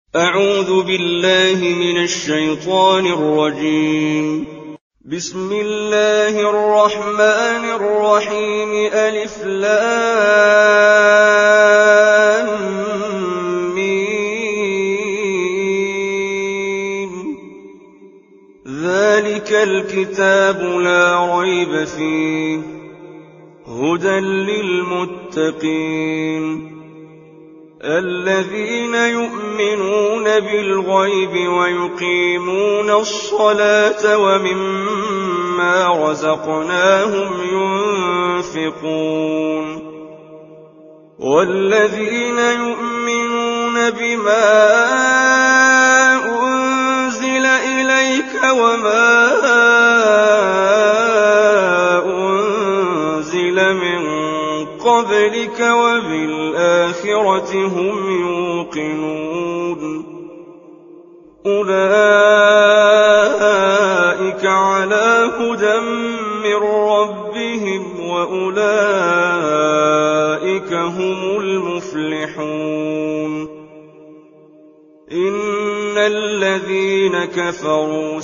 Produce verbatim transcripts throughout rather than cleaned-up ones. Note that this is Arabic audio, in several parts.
أعوذ بالله من الشيطان الرجيم. بسم الله الرحمن الرحيم. ألف لام ميم. ذلك الكتاب لا ريب فيه هدى للمتقين الذين يؤمنون بالغيب ويقيمون الصلاة ومما رزقناهم ينفقون والذين يؤمنون بما أنزل إليك وما أنزل من قبلك وبالآخرة هم يوقنون أولئك على هدى من ربهم وأولئك هم المفلحون. إن الذين كفروا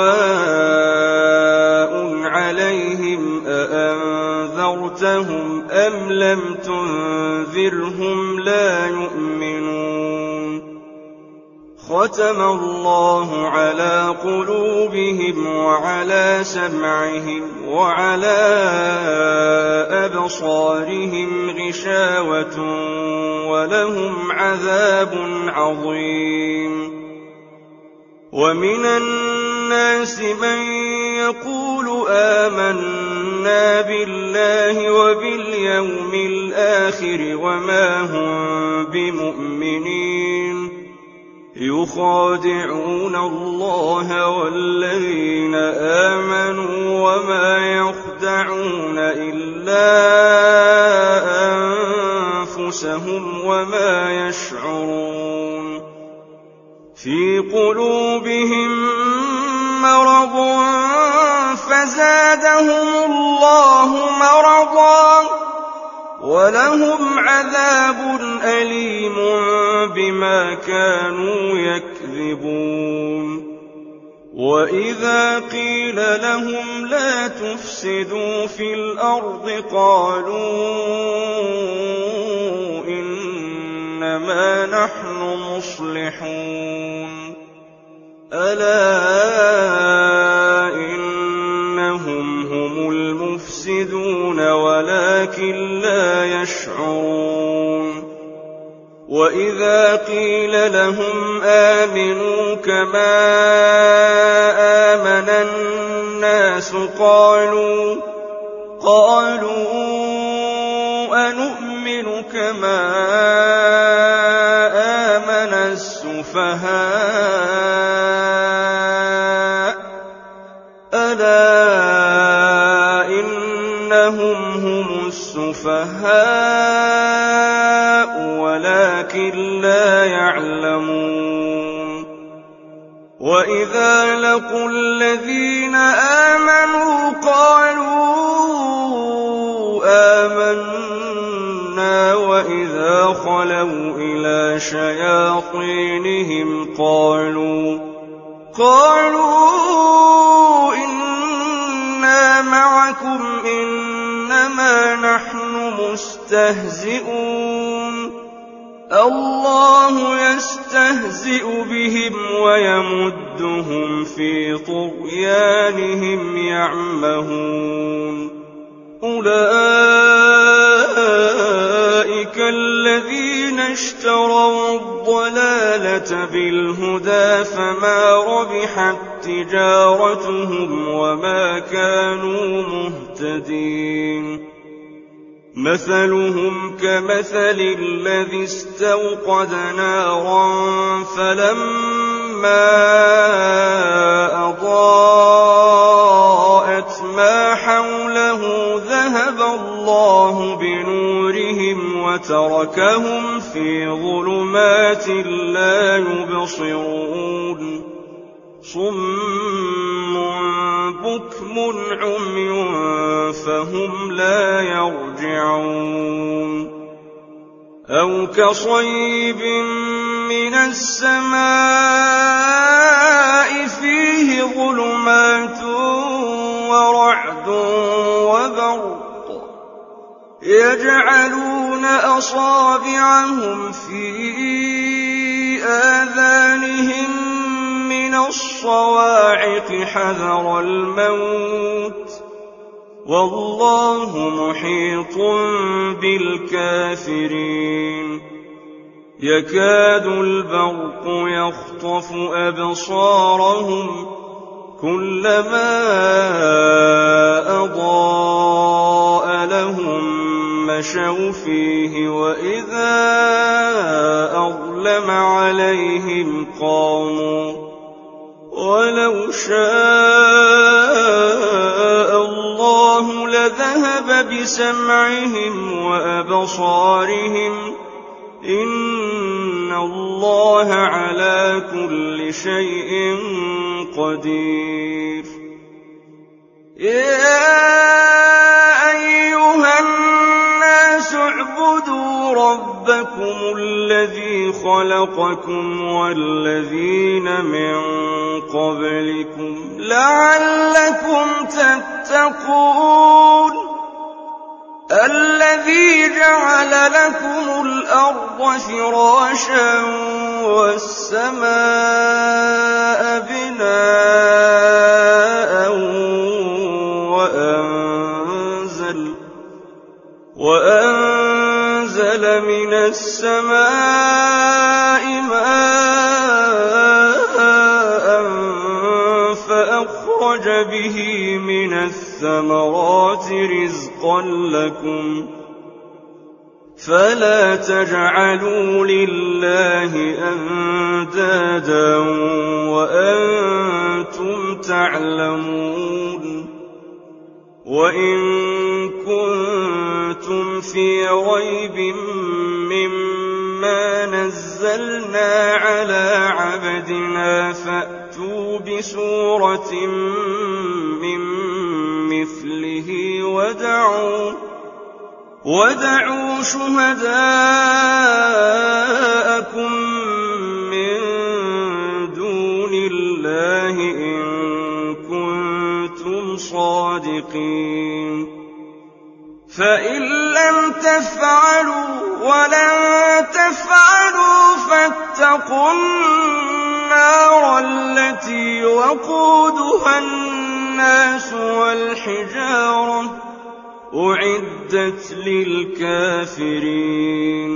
سواء عليهم أأنذرتهم أم لم تنذرهم لا يؤمنون. ختم الله على قلوبهم وعلى سمعهم وعلى أبصارهم غشاوة ولهم عذاب عظيم. ومن الناس من يقول آمنا بالله وباليوم الآخر وما هم بمؤمنين يخادعون الله والذين آمنوا وما يخدعون إلا أنفسهم وما يشعرون. في قلوبهم مرض فزادهم الله مرضا ولهم عذاب أليم بما كانوا يكذبون. وإذا قيل لهم لا تفسدوا في الأرض قالوا إنما نحن مصلحون. ألا إنهم هم المفسدون ولكن لا يشعرون. وإذا قيل لهم آمنوا كما آمن الناس قالوا قالوا أنؤمن كما آمن السفهاء ألا إنهم هم السفهاء ولكن لا يعلمون. وإذا لقوا الذين آمنوا قالوا آمنا وإذا خلوا إلى شياطينهم قالوا قالوا إنا معكم إنما نحن مستهزئون. الله يستهزئ بهم ويمدهم في طغيانهم يعمهون. أولئك الذين اشتروا الضلالة بالهدى فما ربحت تجارتهم وما كانوا مهتدين. مثلهم كمثل الذي استوقد نارا فلما أضاءت ما حوله ذهب الله بنورهم وتركهم في ظلمات لا يبصرون. صم بكم عمي فهم لا يرجعون. أو كصيب من السماء فيه ظلمات ورعد وبرق يجعلون أصابعهم في آذانهم من الصواعق حذر الموت والله محيط بالكافرين يكاد البرق يخطف أبصارهم كلما أضاء لهم مشوا فيه وإذا أظلم عليهم قاموا ولو شاء الله لذهب بسمعهم وأبصارهم إن الله على كل شيء قدير يا أيها الناس اعبدوا ربكم الذي خلقكم والذين من قبلكم لعلكم تتقون الذي جعل لكم الأرض فراشا والسماء بناء وأنزل, وأنزل من السماء ماء فأخرج به من الثمرات رزقا لكم فلا تجعلوا لله أندادا وأنتم تعلمون وإن كنتم في ريب مما نزلنا على عبدنا فأتوا بسورة من مثله ودعوا ودعوا شهداءكم من دون الله إن كنتم صادقين فإن لم تفعلوا ولن تفعلوا فاتقوا النار التي وقودها الناس والحجارة أعدت للكافرين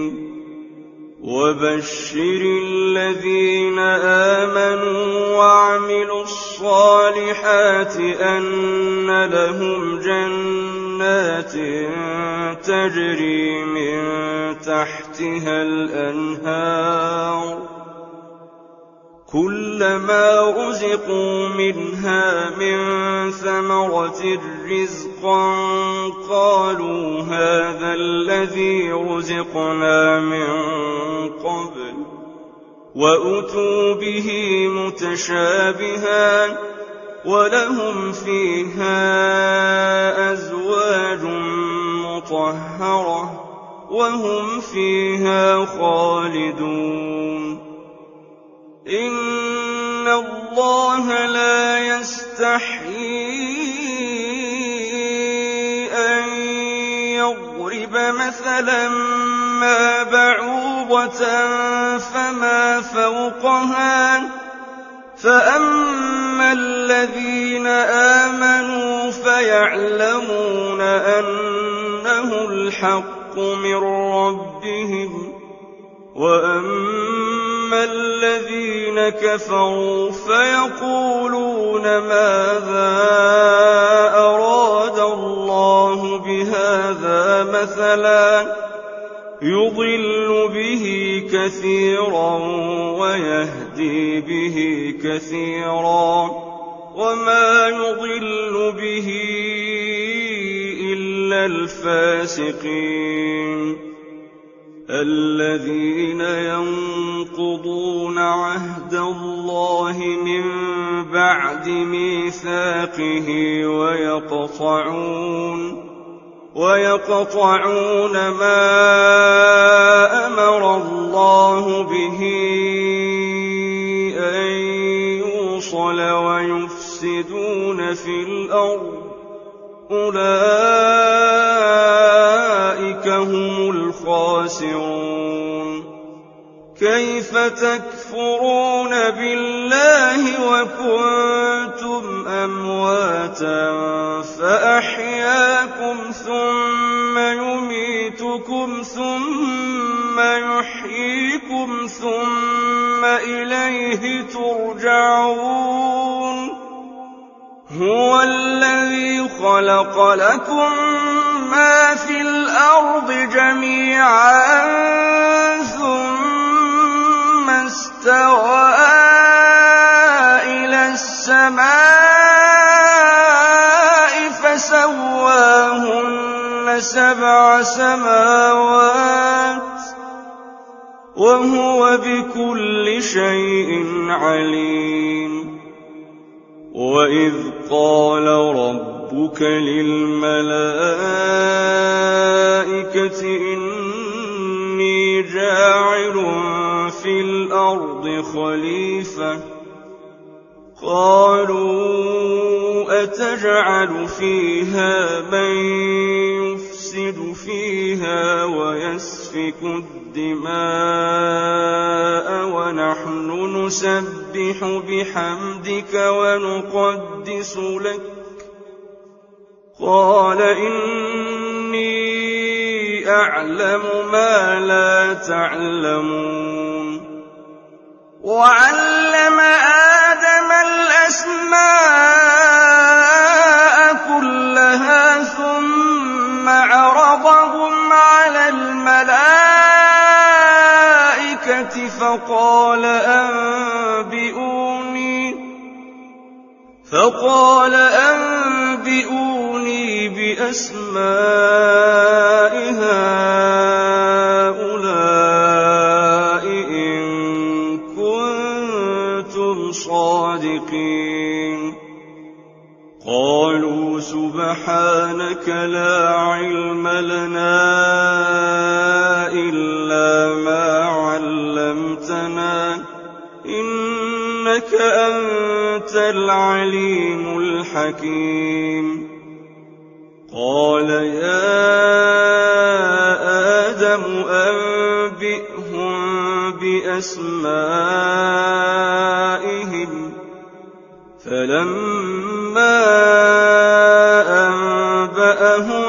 وبشر الذين آمنوا وعملوا الصالحات أن لهم جنات تجري من تحتها الأنهار كلما رزقوا منها من ثمرة رزقا قالوا هذا الذي رزقنا من قبل وأتوا به متشابها ولهم فيها أزواج مطهرة وهم فيها خالدون إن الله لا يستحيي أن يضرب مثلا ما بعوضة فما فوقها فأما الذين آمنوا فيعلمون أنه الحق من ربهم وأما الذين كفروا فيقولون ماذا أراد الله بهذا مثلا يضل به كثيرا ويهدي به كثيرا وما يضل به إلا الفاسقين الذين ينقضون عهد الله من بعد ميثاقه ويقطعون ويقطعون ما أمر الله به أن يوصل ويفسدون في الأرض أولئك هم الخاسرون. كيف تكفرون بالله وكنتم أمواتا فأحياكم ثم يميتكم ثم يحييكم ثم إليه ترجعون. هو الذي خلق لكم ما في الأرض جميعا ثم استوى إلى السماء فسواهن سبع سماوات وهو بكل شيء عليم. وإذ قال ربك للملائكة إني جاعل في الأرض خليفة قالوا أتجعل فيها من يفسد فيها ويسفك الدماء ونحن نسبح بحمدك ونقدس لك قال إني أعلم ما لا تعلمون. وعلم آدم الأسماء كلها ثم عرضهم على الملائكة فقال أنبئوني فقال أنبئوني بأسماء هؤلاء إن كنتم صادقين. قالوا سبحانك لا علم لنا إلا ما علمتنا إنك أنت العليم الحكيم. قال يا آدم أنبئهم بأسمائهم فلما أنبأهم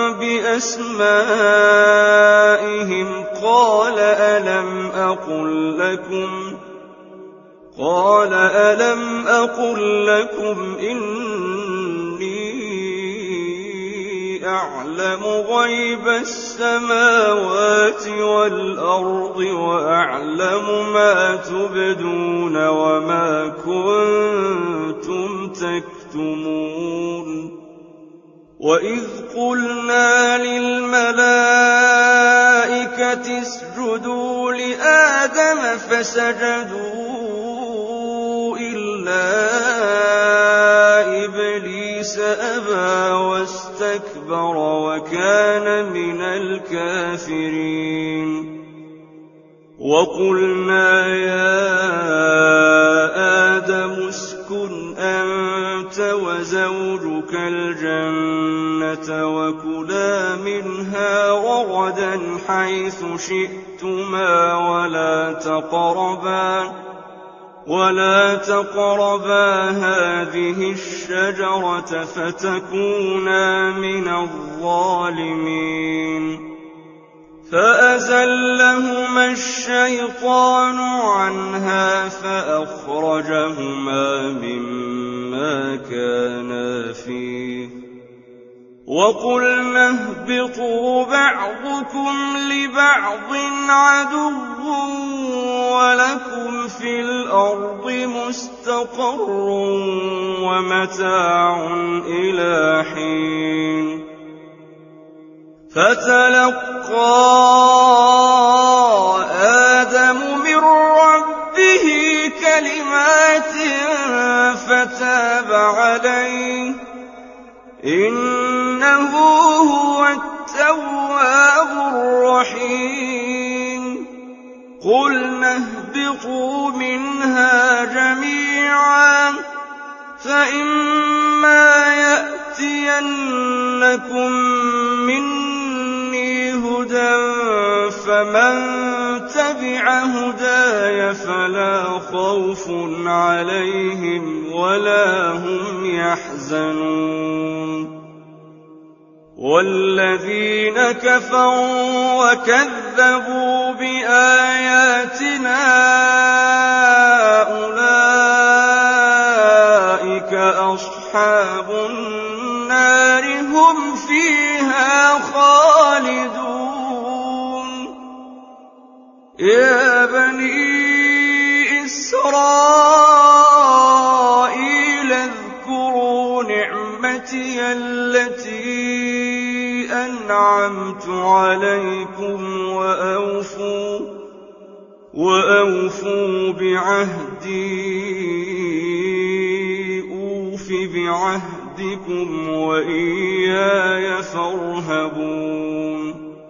بأسمائهم قال ألم أقل لكم قال ألم أقل لكم إني أعلم غيب السماوات والأرض وأعلم ما تبدون وما كنتم تكتمون. وإذ قلنا للملائكة اسجدوا لآدم فسجدوا إلا إبليس أبى واستكبر وكان من الكافرين. وقلنا يا آدم اسكن أنت وزوجك الجنة وكلا منها رغدا حيث شئتما ولا تقربا ولا تقربا هذه الشجرة فتكونا من الظالمين. فأزلهما الشيطان عنها فأخرجهما مما كانا فيه وقلنا اهبطوا بعضكم لبعض عدو ولكم في الأرض مستقر ومتاع إلى حين. فتلقى آدم من ربه كلمات فتاب عليه إن إنه هو التواب الرحيم قلنا اهبطوا منها جميعا فإما يأتينكم مني هدى فمن تبع هداي فلا خوف عليهم ولا هم يحزنون والذين كفروا وكذبوا بآياتنا أولئك أصحاب النار هم فيها خالدون يا بني إسرائيل اذكروا نعمتي التي أنعمت عليكم وأوفوا وأوفوا بعهدي أوف بعهدكم وإياي فارهبون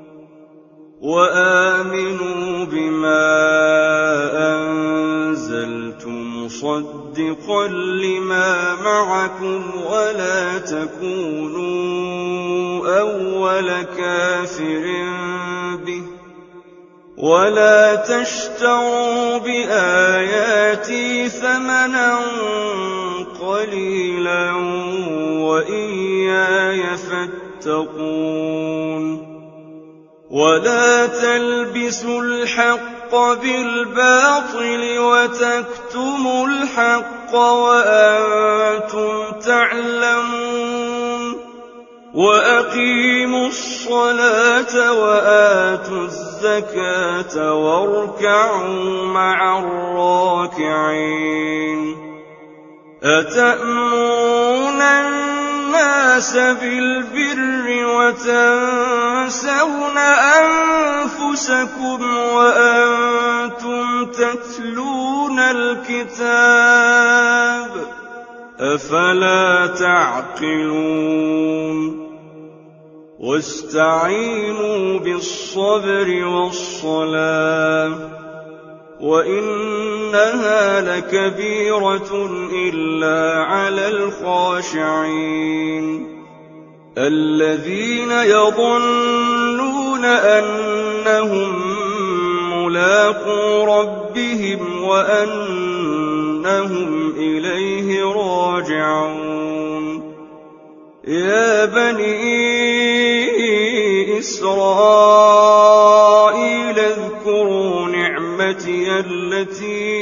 وآمنوا بما أنزلت مصدقا لما معكم ولا تكونوا أول كافر به ولا تشتروا بآياتي ثمنا قليلا وإياي فاتقون ولا تلبسوا الحق بالباطل وتكتموا الحق وأنتم تعلمون وأقيموا الصلاة وآتوا الزكاة واركعوا مع الراكعين أتأمرون الناس بالبر وتنسون أنفسكم وأنتم تتلون الكتاب أفلا تعقلون واستعينوا بالصبر والصلاة وإنها لكبيرة إلا على الخاشعين الذين يظنون أنهم ملاقو ربهم وأنهم إليه راجعون يا بني إسرائيل اذكروا نعمتي التي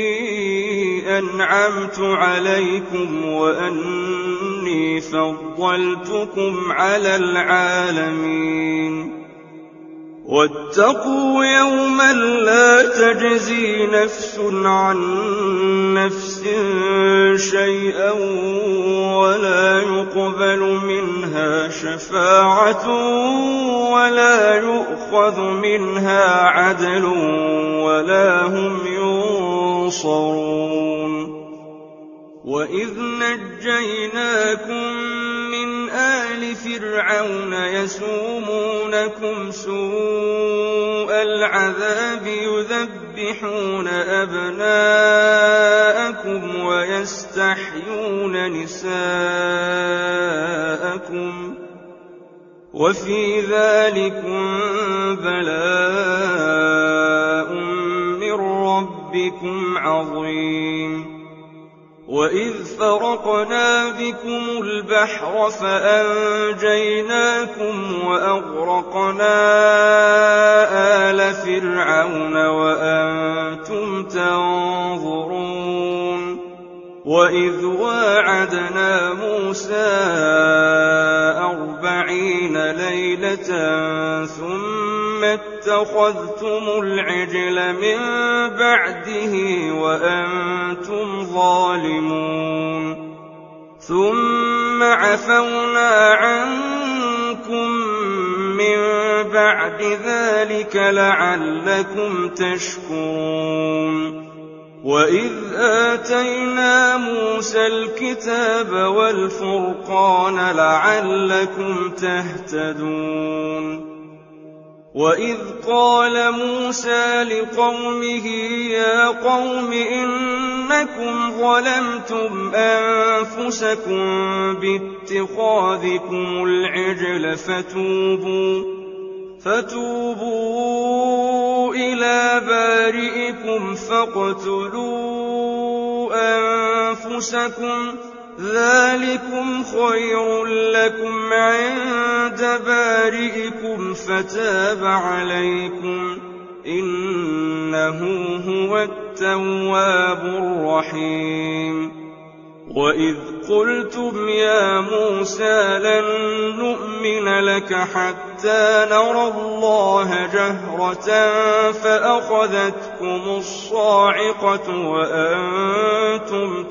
أنعمت عليكم وأني فضلتكم على العالمين واتقوا يوما لا تجزي نفس عن نفس شيئا ولا يقبل منها شفاعة ولا يؤخذ منها عدل ولا هم ينصرون وإذ نجيناكم من آل فرعون يسومونكم سوء العذاب يذبحون أبناءكم ويستحيون نساءكم وفي ذلكم بلاء من ربكم عظيم وإذ فرقنا بكم البحر فأنجيناكم وأغرقنا آل فرعون وأنتم تنظرون وإذ واعدنا موسى أربعين ليلة ثم اتخذتم العجل من بعده وأنتم ظالمون ثم عفونا عنكم من بعد ذلك لعلكم تشكرون وَإِذْ آتَيْنَا مُوسَى الْكِتَابَ وَالْفُرْقَانَ لَعَلَّكُمْ تَهْتَدُونَ وَإِذْ قَالَ مُوسَى لِقَوْمِهِ يَا قَوْمِ إِنَّكُمْ ظَلَمْتُمْ أَنفُسَكُم بِاتِّخَاذِكُمُ الْعِجْلَ فَتُوبُوا فَتُوبُوا إِلَىٰ بَارِئِكُمْ فَاقْتُلُوا أَنفُسَكُمْ ذَٰلِكُمْ خَيْرٌ لَّكُمْ عِندَ بَارِئِكُمْ فَتَابَ عَلَيْكُمْ ۖ إِنَّهُ هُوَ التَّوَّابُ الرَّحِيمُ وَإِذْ قُلْتُمْ يَا مُوسَىٰ لَن نُّؤْمِنَ لَكَ حَتَّىٰ نَرَى اللَّهَ جَهْرَةً فَأَخَذَتْكُمُ الصَّاعِقَةُ وَأَنتُمْ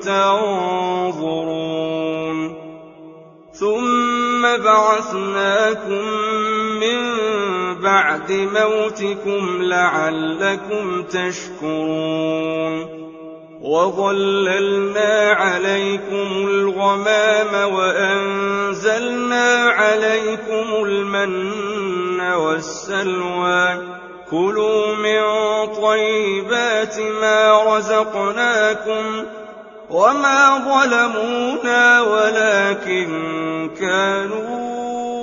تَنظُرُونَ ثُمَّ بَعَثْنَاكُم مِّن بَعْدِ مَوْتِكُمْ لَعَلَّكُمْ تَشْكُرُونَ وَظَلَّلْنَا عَلَيْكُمُ الْغَمَامَ وَأَنزَلْنَا عَلَيْكُمُ الْمَنَّ وَالسَّلْوَىٰ كُلُوا مِن طَيِّبَاتِ مَا رَزَقْنَاكُمْ وَمَا ظَلَمُونَا وَلَٰكِن كَانُوا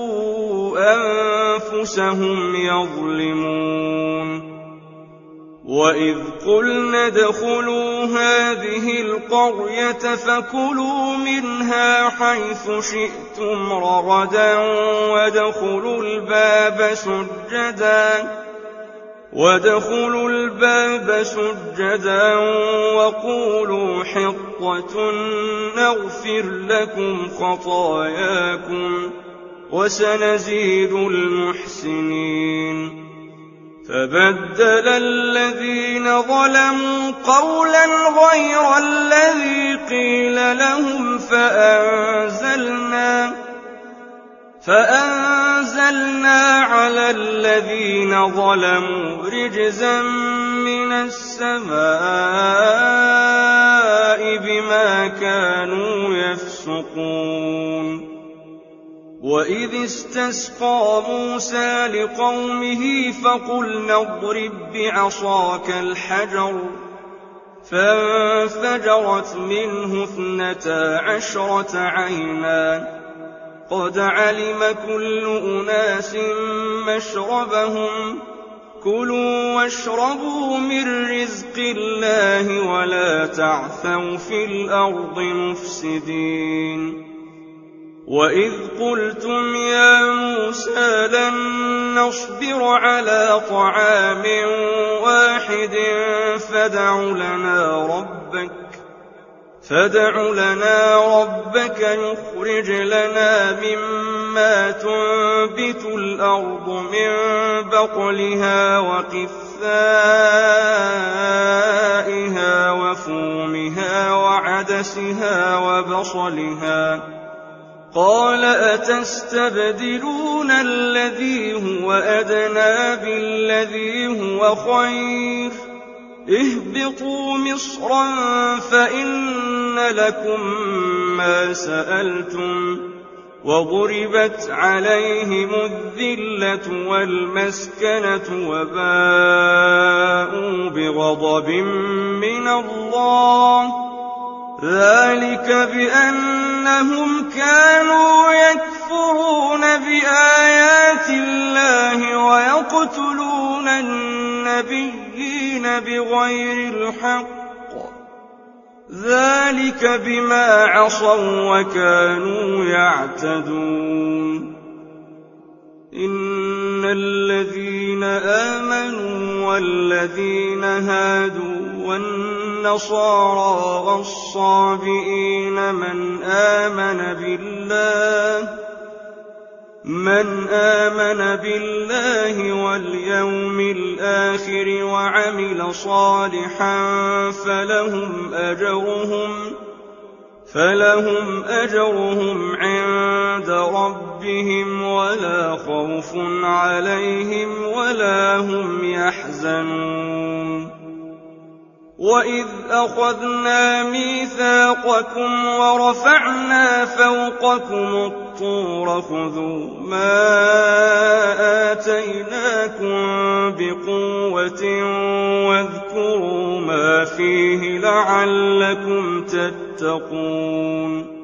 أَنفُسَهُمْ يَظْلِمُونَ وَإِذْ قُلْنَا ادْخُلُوا هَٰذِهِ الْقَرْيَةَ فَكُلُوا مِنْهَا حَيْثُ شِئْتُمْ رَغَدًا وَادْخُلُوا الْبَابَ سُجَّدًا وَادْخُلُوا الْبَابَ سُجَّدًا وَقُولُوا حِطَّةٌ نَّغْفِرْ لَكُمْ خَطَايَاكُمْ وَسَنَزِيدُ الْمُحْسِنِينَ فَبَدَّلَ الَّذِينَ ظَلَمُوا قَوْلًا غَيْرَ الَّذِي قِيلَ لَهُمْ فَأَنزَلْنَا فَأَنزَلْنَا عَلَى الَّذِينَ ظَلَمُوا رِجْزًا مِّنَ السَّمَاءِ بِمَا كَانُوا يَفْسُقُونَ وَإِذِ اسْتَسْقَىٰ مُوسَىٰ لِقَوْمِهِ فَقُلْنَا اضْرِب بِّعَصَاكَ الْحَجَرَ ۖ فَانفَجَرَتْ مِنْهُ اثْنَتَا عَشْرَةَ عَيْنًا ۖ قَدْ عَلِمَ كُلُّ أُنَاسٍ مَّشْرَبَهُمْ ۖ كُلُوا وَاشْرَبُوا مِن رِّزْقِ اللَّهِ وَلَا تَعْثَوْا فِي الْأَرْضِ مُفْسِدِينَ وَإِذْ قُلْتُمْ يَا مُوسَىٰ لَن نَّصْبِرَ عَلَىٰ طَعَامٍ وَاحِدٍ فَادْعُ لَنَا رَبَّكَ يُخْرِجْ لَنَا مِمَّا تُنبِتُ الْأَرْضُ مِن بَقْلِهَا وَقِثَّائِهَا وَفُومِهَا وَعَدَسِهَا وَبَصَلِهَا ۖ قَالَ أَتَسْتَبْدِلُونَ الَّذِي هُوَ أَدْنَىٰ بِالَّذِي هُوَ خَيْرٌ ۚ اهْبِطُوا مِصْرًا فَإِنَّ لَكُم مَّا سَأَلْتُمْ ۗ وَضُرِبَتْ عَلَيْهِمُ الذِّلَّةُ وَالْمَسْكَنَةُ وَبَاءُوا بِغَضَبٍ مِّنَ اللَّهِ ۗ ذَٰلِكَ بِأَنَّهُمْ كَانُوا يَكْفُرُونَ بِآيَاتِ اللَّهِ وَيَقْتُلُونَ النَّبِيِّينَ بِغَيْرِ الْحَقِّ ۗ ذَٰلِكَ بِمَا عَصَوا وَّكَانُوا يَعْتَدُونَ إِنَّ الَّذِينَ آمَنُوا وَالَّذِينَ هَادُوا وَالنَّصَارَىٰ وَالصَّابِئِينَ مَنْ آمَنَ بِاللَّهِ مَنْ آمَنَ بِاللَّهِ وَالْيَوْمِ الْآخِرِ وَعَمِلَ صَالِحًا فَلَهُمْ أَجْرُهُمْ فَلَهُمْ أَجْرُهُمْ عِندَ رَبِّهِمْ وَلَا خَوْفٌ عَلَيْهِمْ وَلَا هُمْ يَحْزَنُونَ وَإِذْ أَخَذْنَا مِيثَاقَكُمْ وَرَفَعْنَا فَوْقَكُمُ الطُّورَ خُذُوا مَا آتَيْنَاكُم بِقُوَّةٍ وَاذْكُرُوا مَا فِيهِ لَعَلَّكُمْ تَتَّقُونَ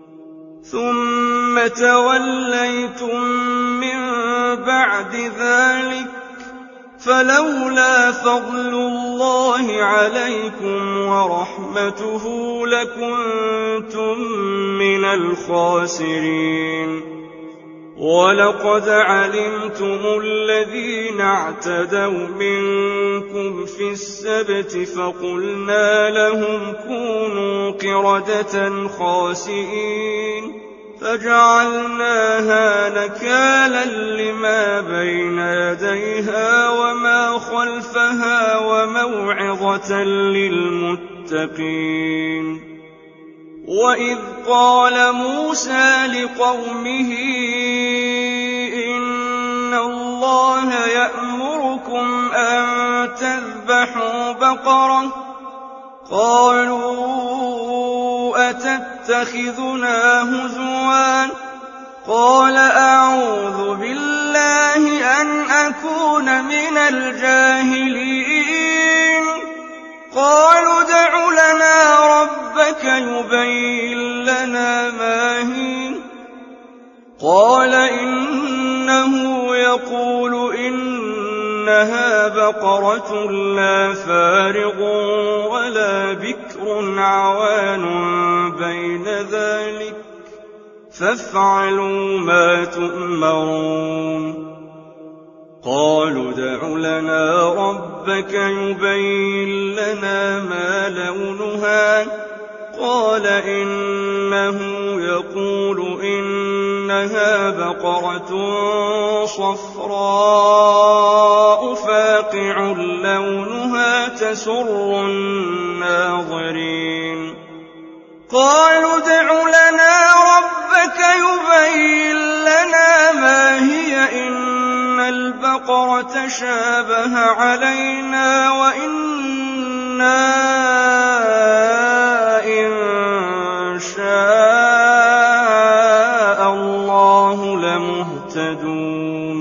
ثُمَّ تَوَلَّيْتُم مِّن بَعْدِ ذَٰلِكَ فَلَوْلَا فَضْلُ اللَّهِ عَلَيْكُمْ وَرَحْمَتُهُ لَكُنتُم مِّنَ الْخَاسِرِينَ وَلَقَدْ عَلِمْتُمُ الَّذِينَ اعْتَدَوْا مِنكُمْ فِي السَّبْتِ فَقُلْنَا لَهُمْ كُونُوا قِرَدَةً خَاسِئِينَ فَجَعَلْنَاهَا نَكَالًا لِّمَا بَيْنَ يَدَيْهَا وَمَا خَلْفَهَا وَمَوْعِظَةً لِّلْمُتَّقِينَ وَإِذْ قَالَ مُوسَىٰ لِقَوْمِهِ إِنَّ اللَّهَ يَأْمُرُكُمْ أَن تَذْبَحُوا بَقَرَةً قَالُوا أَتَتَّخِذُنَا هُزُوًا قَالَ أَعُوذُ بِاللَّهِ أَنْ أَكُونَ مِنَ الْجَاهِلِينَ قَالُوا ادْعُ لَنَا رَبَّكَ يُبَيِّن لَّنَا مَا هِيَ قَالَ إِنَّهُ يَقُولُ إِنَّهَا بَقَرَةٌ لَّا فَارِضٌ وَلَا بِكْرٌ عَوَانٌ بَيْنَ ذَٰلِكَ فَافْعَلُوا مَا تُؤْمَرُونَ قَالُوا ادْعُ لَنَا رَبَّكَ يُبَيِّن لَّنَا مَا لَوْنُهَا قَالَ إِنَّهُ يَقُولُ إِنَّهَا بَقَرَةٌ صَفْرَاءُ فَاقِعٌ لَّوْنُهَا تَسُرُّ النَّاظِرِينَ قَالُوا ادْعُ لَنَا رَبَّكَ يُبَيِّن لَّنَا مَا هِيَ إِنَّ الْبَقَرَةَ شَابَهَ عَلَيْنَا وَإِنَّا إِن شَاءَ اللَّهُ لَمُهْتَدُونَ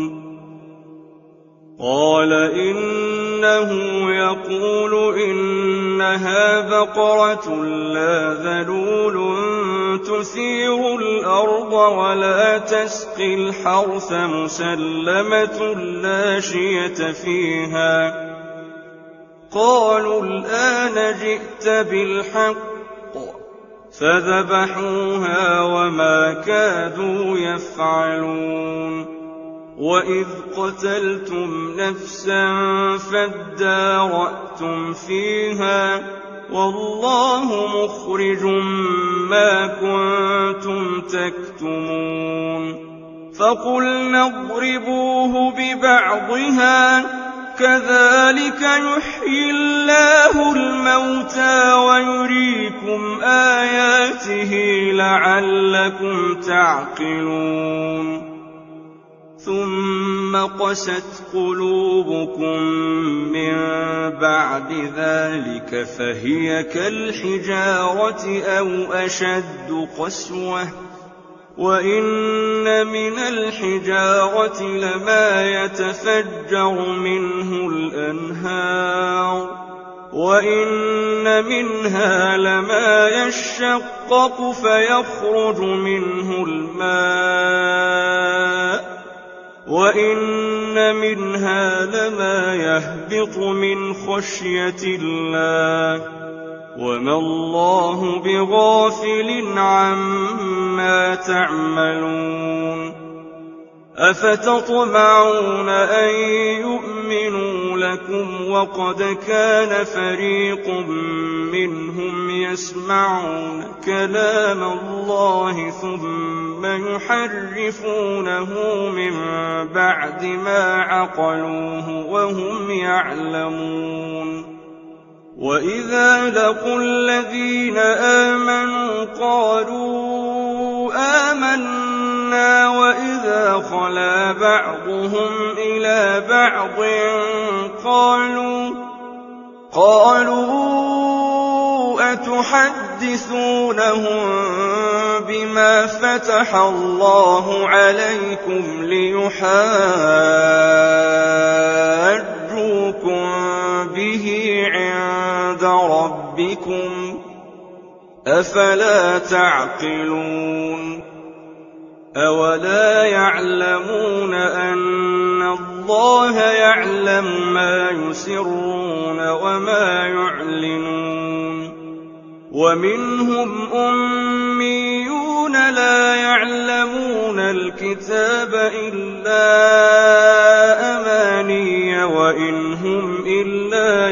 قَالَ إِنَّهُ يَقُولُ إِنَّهَا بَقَرَةٌ لَّا ذَلُولٌ تُثِيرُ الْأَرْضَ وَلَا تَسْقِي الْحَرْثَ مُسَلَّمَةٌ لَّا شِيَةَ فِيهَا قَالُوا الْآنَ جِئْتَ بِالْحَقِّ فَذَبَحُوهَا وَمَا كَادُوا يَفْعَلُونَ وَإِذْ قَتَلْتُمْ نَفْسًا فَادَّارَأْتُمْ فِيهَا وَاللَّهُ مُخْرِجٌ مَّا كُنتُمْ تَكْتُمُونَ فَقُلْنَا اضْرِبُوهُ بِبَعْضِهَا كَذَٰلِكَ يُحْيِي اللَّهُ الْمَوْتَىٰ وَيُرِيكُمْ آيَاتِهِ لَعَلَّكُمْ تَعْقِلُونَ ثُمَّ قَسَتْ قُلُوبُكُم مِّن بَعْدِ ذَٰلِكَ فَهِيَ كَالْحِجَارَةِ أَوْ أَشَدُّ قَسْوَةً ۚ وَإِنَّ مِنَ الْحِجَارَةِ لَمَا يَتَفَجَّرُ مِنْهُ الْأَنْهَارُ وَإِنَّ مِنْهَا لَمَا يَشَّقَّقُ فَيَخْرُجُ مِنْهُ الْمَاءُ وَإِنَّ مِنْهَا لَمَا يَهْبِطُ مِنْ خَشْيَةِ اللَّهِ وَمَا اللَّهُ بِغَافِلٍ عَمَّا تَعْمَلُونَ أَفَتَطْمَعُونَ أَن يُؤْمِنُوا لَكُمْ وَقَدْ كَانَ فَرِيقٌ مِّنْهُمْ يَسْمَعُونَ كَلَامَ اللَّهِ ثُمَّ يُحَرِّفُونَهُ مِن بَعْدِ مَا عَقَلُوهُ وَهُمْ يَعْلَمُونَ وَإِذَا لَقُوا الَّذِينَ آمَنُوا قَالُوا آمَنَّا وَإِذَا خَلَا بَعْضُهُمْ إِلَىٰ بَعْضٍ قَالُوا قالوا أتحدثونهم بما فتح الله عليكم ليحاجوكم به عند ربكم أفلا تعقلون أولا يعلمون أن الله يعلم ما يسرون وما يعلنون ومنهم أميون لا يعلمون الكتاب إلا أماني وإن هم إلا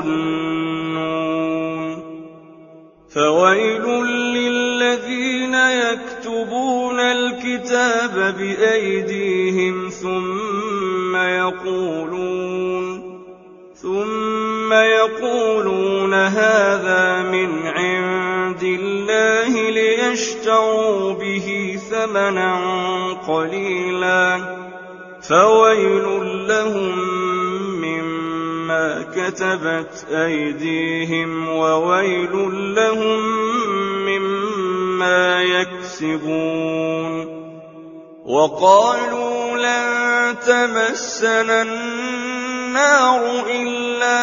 يظنون فويل للذين يكتبون الكتاب بأيديهم ثم يقولون ثم يقولون هذا من عند الله ليشتروا به ثمنا قليلا فويل لهم مما كتبت أيديهم وويل لهم مما يكسبون وقالوا لن تمسنا النار إلا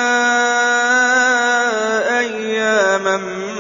أياما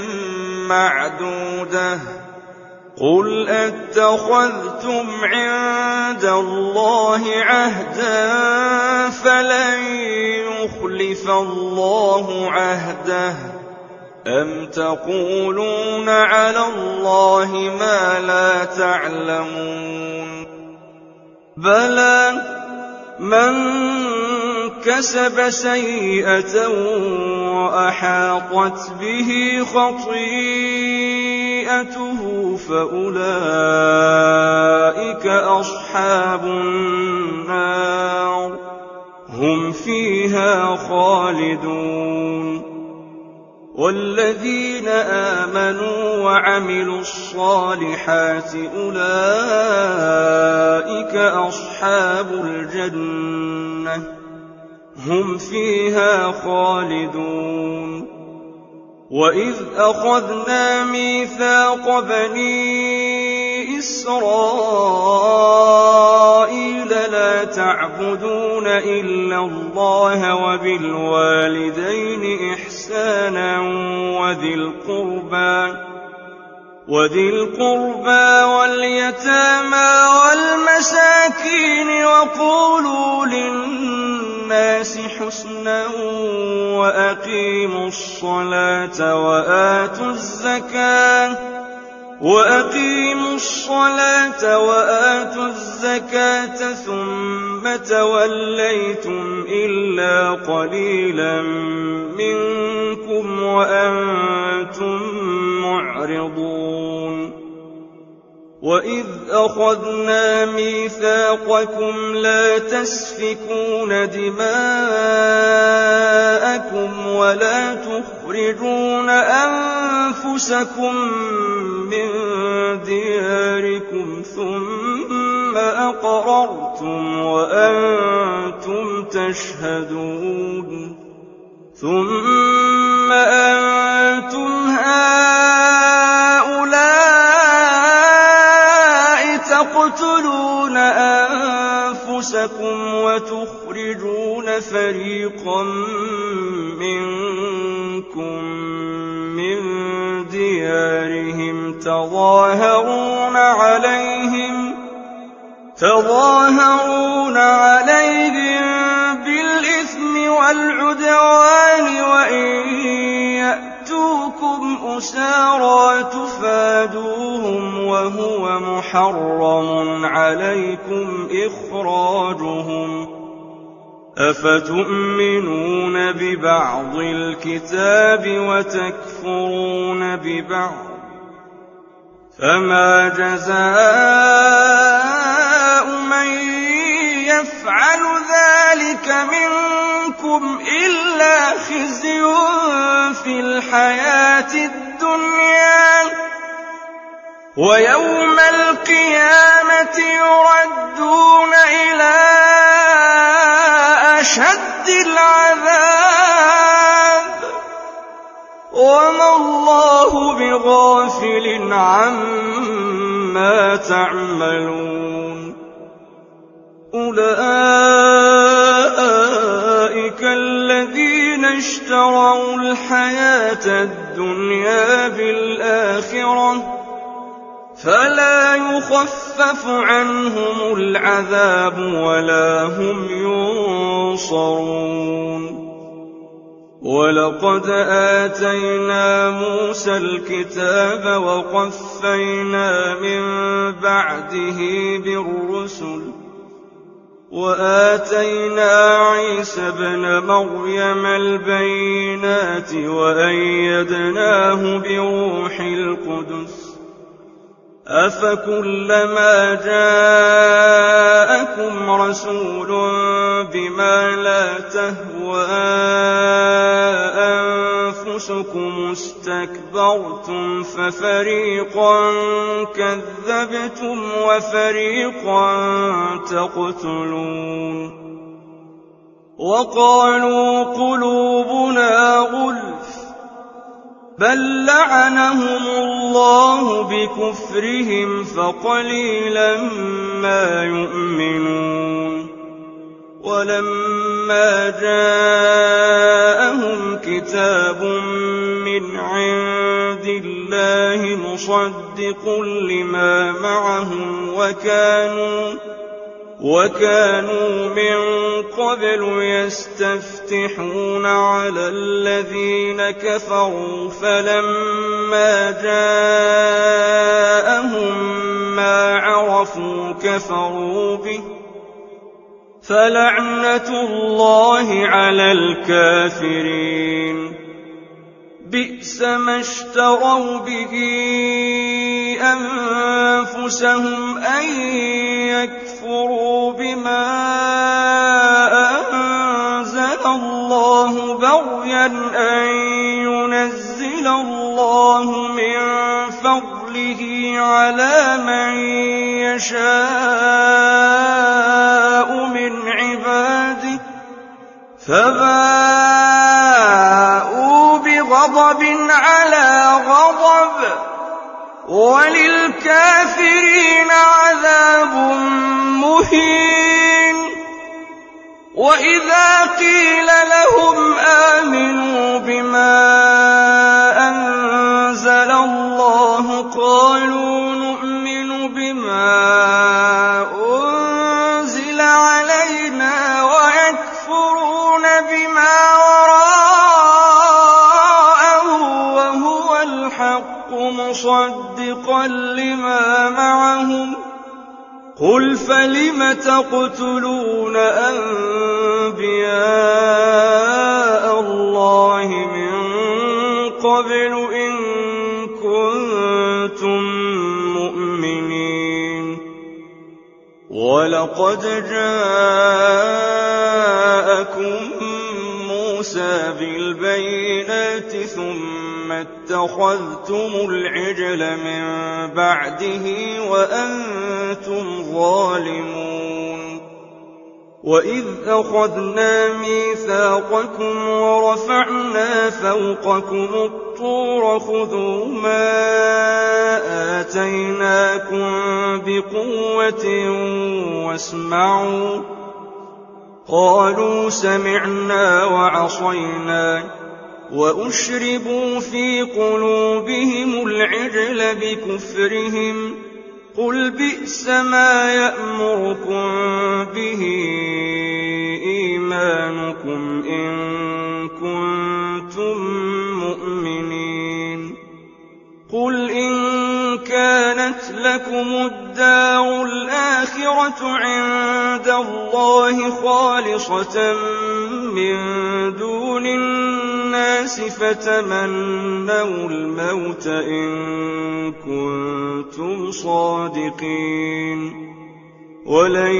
معدودة قل أتخذتم عند الله عهدا فلن يخلف الله عهده أم تقولون على الله ما لا تعلمون بلى من كسب سيئة وأحاطت به خطيئته فأولئك أصحاب النار هم فيها خالدون والذين آمنوا وعملوا الصالحات أولئك أصحاب الجنة هم فيها خالدون وإذ أخذنا ميثاق بني إسرائيل لا تعبدون إلا الله وبالوالدين إحسانا وذي القربى وذي القربى واليتامى والمساكين وقولوا للناس حسنا وأقيموا الصلاة وآتوا الزكاة وأقيموا الصلاة وآتوا الزكاة ثم توليتم إلا قليلا منكم وأنتم معرضون وإذ أخذنا ميثاقكم لا تسفكون دماءكم ولا تخرجون أنفسكم من دياركم ثم أقررتم وأنتم تشهدون ثم أنتم هؤلاء تقتلون أنفسكم وتخرجون فريقا منكم من ديارهم تظاهرون عليهم تظاهرون عليهم بالإثم والعدوان وإن يأتوكم أسارى تفادوهم وهو محرم عليكم إخراجهم أفتؤمنون ببعض الكتاب وتكفرون ببعض فما جزاء من يفعل ذلك منكم إلا خزي في الحياة الدنيا ويوم القيامة يردون إلى أشد العذاب وما الله بغافل عما تعملون أولئك الذين اشتروا الحياة الدنيا بالآخرة فلا يخفف عنهم العذاب ولا هم ينصرون ولقد آتينا موسى الكتاب وقفينا من بعده بالرسل وآتينا عيسى ابن مريم البينات وأيدناه بروح القدس أفكلما جاءكم رسول بما لا تهوى أنفسكم استكبرتم ففريقا كذبتم وفريقا تقتلون وقالوا قلوبنا غلف بل لعنهم الله بكفرهم فقليلا ما يؤمنون ولما جاءهم كتاب من عند الله مصدق لما معهم وكانوا وكانوا من قبل يستفتحون على الذين كفروا فلما جاءهم ما عرفوا كفروا به فلعنة الله على الكافرين بئس ما اشتروا به أنفسهم أن يكفروا بما أنزل الله بغيا أن ينزل الله من فضله على من يشاء من عباده فباءوا بغضب على غضب وللكافرين عذاب مهين وإذا قيل لهم آمنوا بما أنزل الله قالوا نؤمن بما أنزل علينا ويكفرون بما وراءه وهو الحق مصدقا لما معهم قل فلم تقتلون أنبياء الله من قبل إن كنتم مؤمنين ولقد جاءكم موسى بالبينات ثم اتخذتم العجل من بعده وأنتم ظالمون وإذ أخذنا ميثاقكم ورفعنا فوقكم الطور خذوا ما آتيناكم بقوة واسمعوا قالوا سمعنا وعصينا وأشربوا في قلوبهم العجل بكفرهم قل بئس ما يأمركم به إيمانكم إن كنتم مؤمنين قل إن كانت لكم الدار الآخرة عند الله خالصة من دون الناس فتمنوا الموت إن كنتم صادقين ولن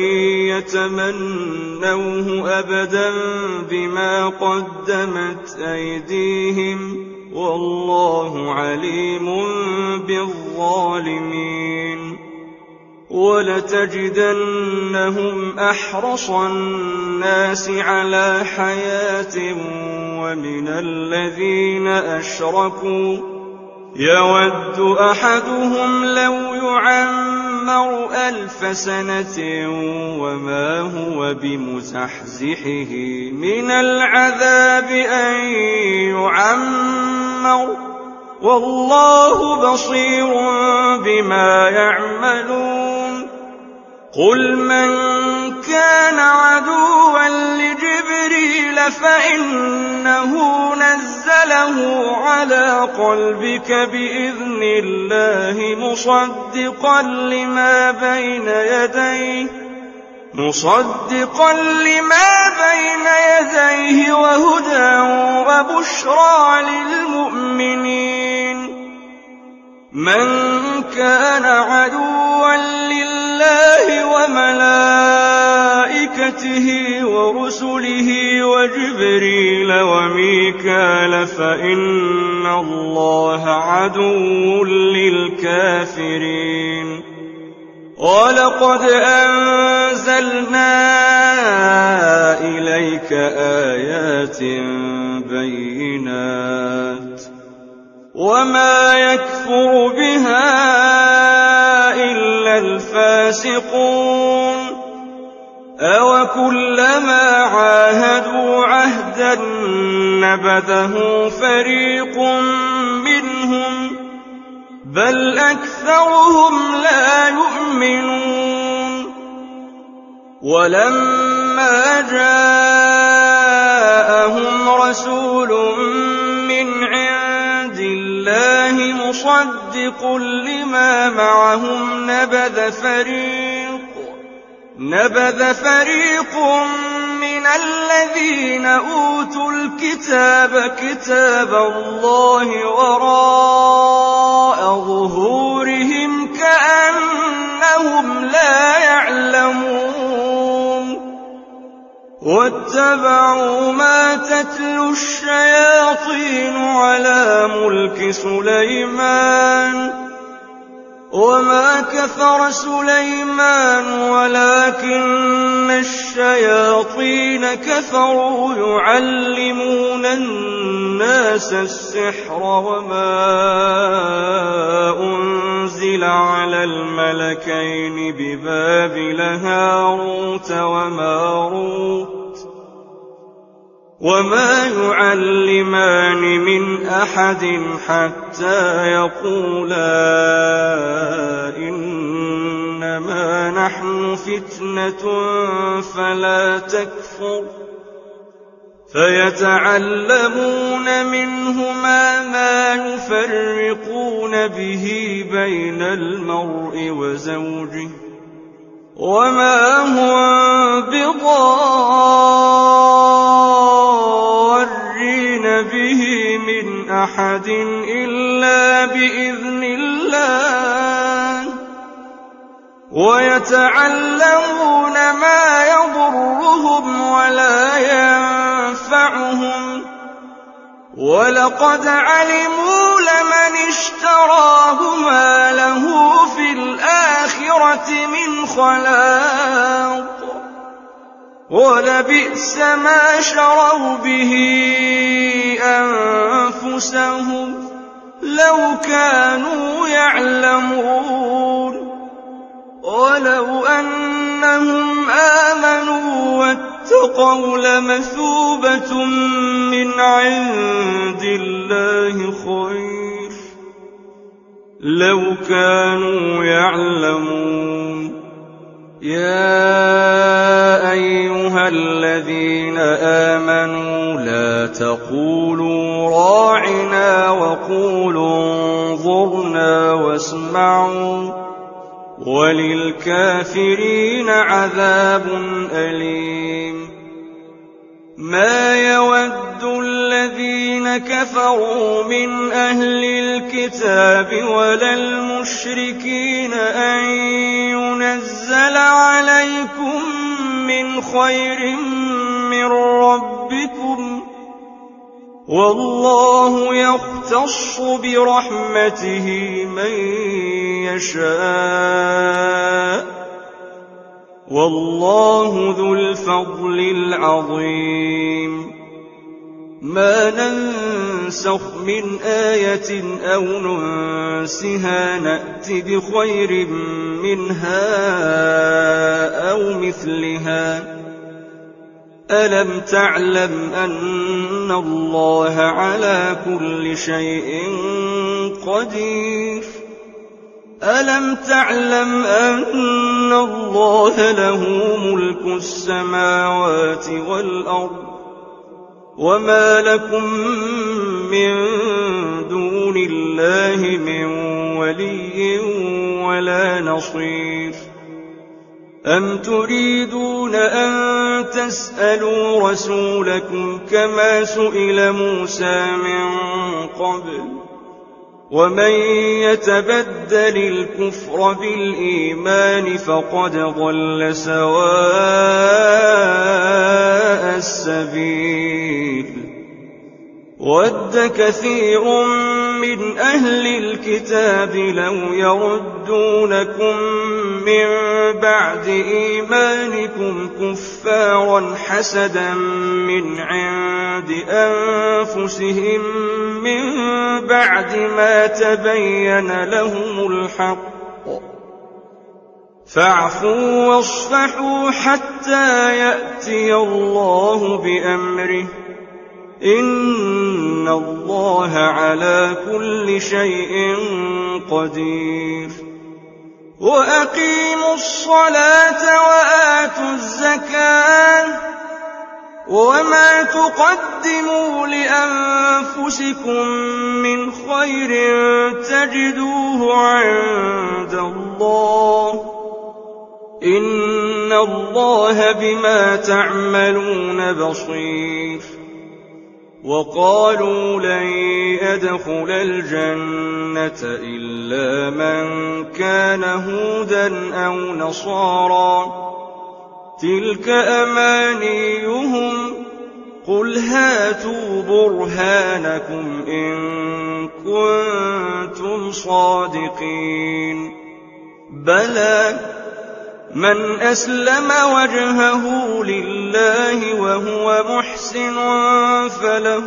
يتمنوه أبدا بما قدمت أيديهم والله عليم بالظالمين وَلَتَجِدَنَّهُمْ أَحْرَصَ النَّاسِ عَلَىٰ حَيَاةٍ وَمِنَ الَّذِينَ أَشْرَكُوا يَوَدُّ أَحَدُهُمْ لَوْ يُعَمَّرُ أَلْفَ سَنَةٍ وَمَا هُوَ بِمُزَحْزِحِهِ مِنَ الْعَذَابِ أَن يُعَمَّرَ ۗ وَاللَّهُ بَصِيرٌ بِمَا يَعْمَلُونَ قُلْ مَن كَانَ عَدُوًّا لِّجِبْرِيلَ فَإِنَّهُ نَزَّلَهُ عَلَىٰ قَلْبِكَ بِإِذْنِ اللَّهِ مُصَدِّقًا لِّمَا بَيْنَ يَدَيْهِ مُصَدِّقًا لِّمَا بَيْنَ يَدَيْهِ وَهُدًى وَبُشْرَىٰ لِلْمُؤْمِنِينَ مَن كَانَ عَدُوًّا لِّلَّهِ وَمَلَائِكَتِهِ وَرُسُلِهِ وَجِبْرِيلَ وَمِيكَالَ فَإِنَّ اللَّهَ عَدُوٌّ لِّلْكَافِرِينَ وَلَقَدْ أَنزَلْنَا إِلَيْكَ آيَاتٍ بَيِّنَاتٍ وَمَا يَكْفُرُ بِهَا إِلَّا الْفَاسِقُونَ أَوَكُلَّمَا عَاهَدُوا عَهْدًا نَّبَذَهُ فَرِيقٌ مِّنْهُم ۚ بَلْ أَكْثَرُهُمْ لَا يُؤْمِنُونَ وَلَمَّا جَاءَهُمْ رَسُولٌ مِّنْ عِندِ اللَّهِ مُصَدِّقٌ لِّمَا مَعَهُمْ نَبَذَ فَرِيقٌ نَبَذَ فَرِيقٌ مِّنَ الَّذِينَ أُوتُوا الْكِتَابَ كِتَابَ اللَّهِ وَرَاءَ ظُهُورِهِمْ كَأَنَّهُمْ لَا يَعْلَمُونَ وَاتَّبَعُوا مَا تَتْلُو الشَّيَاطِينُ عَلَىٰ مُلْكِ سُلَيْمَانَ وَمَا كَفَرَ سُلَيْمَانُ وَلَٰكِنَّ الشَّيَاطِينَ كَفَرُوا يُعَلِّمُونَ النَّاسَ السِّحْرَ وَمَا أُنزِلَ عَلَى الْمَلَكَيْنِ بِبَابِلَ هَارُوتَ وَمَارُوتَ وَمَا يُعَلِّمَانِ مِنْ أَحَدٍ حَتَّىٰ يَقُولَا إِنَّمَا نَحْنُ فِتْنَةٌ فَلَا تَكْفُرْ فَيَتَعَلَّمُونَ مِنْهُمَا مَا يُفَرِّقُونَ بِهِ بَيْنَ الْمَرْءِ وَزَوْجِهِ وَمَا هُم بِضَارِّينَ بِهِ مِنْ أَحَدٍ إِلَّا بِإِذْنِ اللَّهِ وَيَتَعَلَّمُونَ مَا يَضُرُّهُمْ وَلَا يَنفَعُهُمْ وَلَقَدْ عَلِمُوا لَمَنِ اشْتَرَاهُ مَا لَهُ فِي الْآخِرَةِ مِنْ خَلَاقٍ وَلَبِئْسَ مَا شَرَوْا بِهِ أَنفُسَهُمْ لَوْ كَانُوا يَعْلَمُونَ وَلَوْ أَنَّهُمْ آمَنُوا وَاتَّقَوْا لَمَثُوبَةٌ مِّنْ عِندِ اللَّهِ خَيْرٌ لَّوْ كَانُوا يَعْلَمُونَ يَا أَيُّهَا الَّذِينَ آمَنُوا لَا تَقُولُوا رَاعِنَا وَقُولُوا انظُرْنَا وَاسْمَعُوا وَلِلْكَافِرِينَ عَذَابٌ أَلِيمٌ مَا يَوَدُّ الَّذِينَ كَفَرُوا مِنْ أَهْلِ الْكِتَابِ وَلَا الْمُشْرِكِينَ أَن يُنَزَّلَ عَلَيْكُم مِّنْ خَيْرٍ مِّن رَّبِّكُمْ والله يختص برحمته من يشاء والله ذو الفضل العظيم ما ننسخ من آية أو ننسها نأت بخير منها أو مثلها ألم تعلم أن الله على كل شيء قدير ألم تعلم أن الله له ملك السماوات والأرض وما لكم من دون الله من ولي ولا نصير أم تريدون أن تسألوا رسولكم كما سئل موسى من قبل ومن يتبدل الكفر بالإيمان فقد ضل سواء السبيل ود كثير من أهل الكتاب لو يردونكم من بعد إيمانكم كفارا حسدا من عند أنفسهم من بعد ما تبين لهم الحق فاعفوا واصفحوا حتى يأتي الله بأمره إن الله على كل شيء قدير وأقيموا الصلاة وآتوا الزكاة وما تقدموا لأنفسكم من خير تجدوه عند الله إن الله بما تعملون بصير وقالوا لن يدخل الجنة إلا من كان هودا أو نصارى تلك أمانيهم قل هاتوا برهانكم إن كنتم صادقين بلى من أسلم وجهه لله وهو محسن فله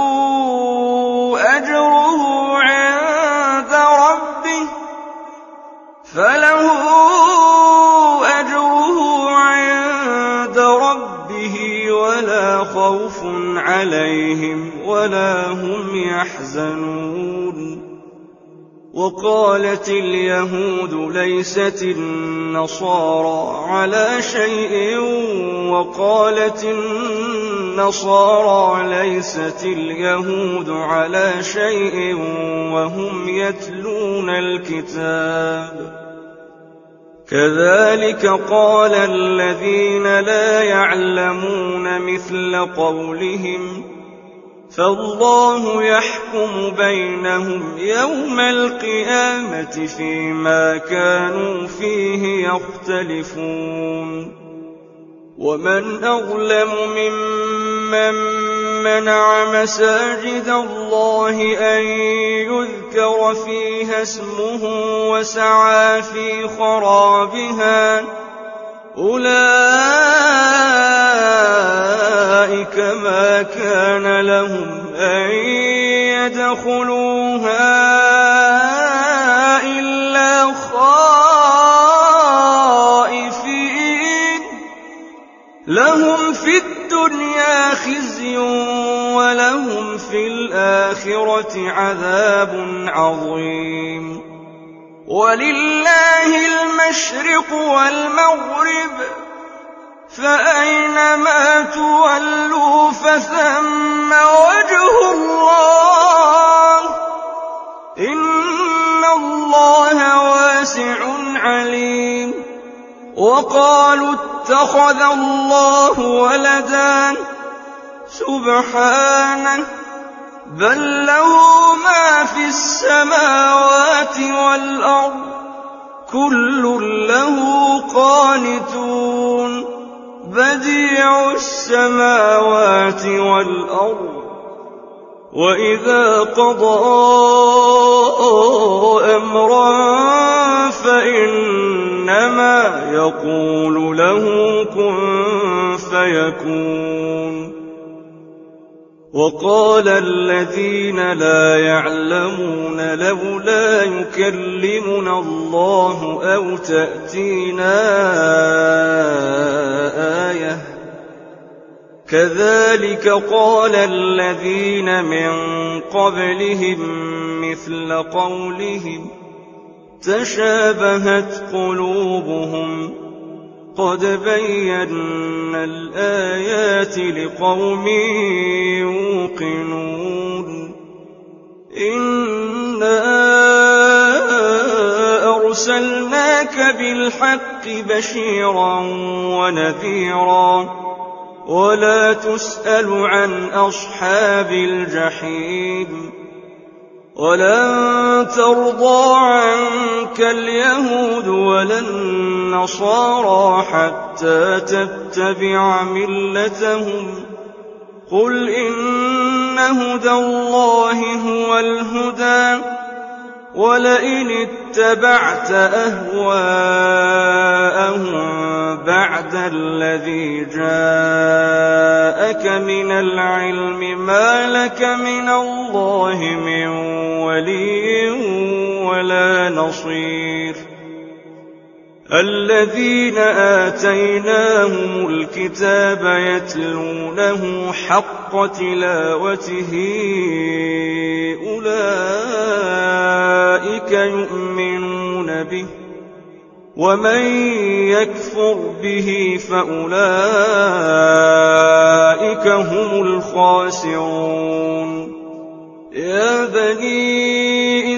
أجره عند ربه فله أجره عند ربه ولا خوف عليهم ولا هم يحزنون وقالت اليهود ليست النصارى على شيء وقالت النصارى ليست اليهود على شيء وهم يتلون الكتاب كذلك قال الذين لا يعلمون مثل قولهم فالله يحكم بينهم يوم القيامة فيما كانوا فيه يختلفون ومن أظلم ممن منع مساجد الله أن يذكر فيها اسمه وسعى في خرابها أولئك ما كان لهم أن يدخلوها إلا خائفين لهم في الدنيا خزي ولهم في الآخرة عذاب عظيم ولله المشرق والمغرب فأينما تولوا فثم وجه الله إن الله واسع عليم وقالوا اتخذ الله ولدا سبحانه بل له ما في السماوات والأرض كل له قانتون بديع السماوات والأرض وإذا قضى أمرا فإنما يقول له كن فيكون. وقال الذين لا يعلمون لولا يكلمنا الله أو تأتينا آية كذلك قال الذين من قبلهم مثل قولهم تشابهت قلوبهم قد بينا الآيات لقوم يوقنون. إنا أرسلناك بالحق بشيرا ونذيرا ولا تسأل عن أصحاب الجحيم. ولن ترضى عنك اليهود ولا النصارى حتى تتبع ملتهم قل إن هدى الله هو الهدى ولئن اتبعت أهواءهم بعد الذي جاءك من العلم ما لك من الله من ولي ولا نصير. الذين آتيناهم الكتاب يتلونه حق تلاوته أولئك يؤمنون به ومن يكفر به فأولئك هم الخاسرون. يا بني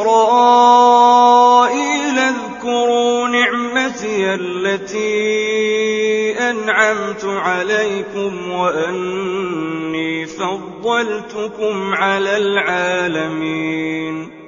إسرائيل اذكروا نعمتي التي أنعمت عليكم وأني فضلتكم على العالمين.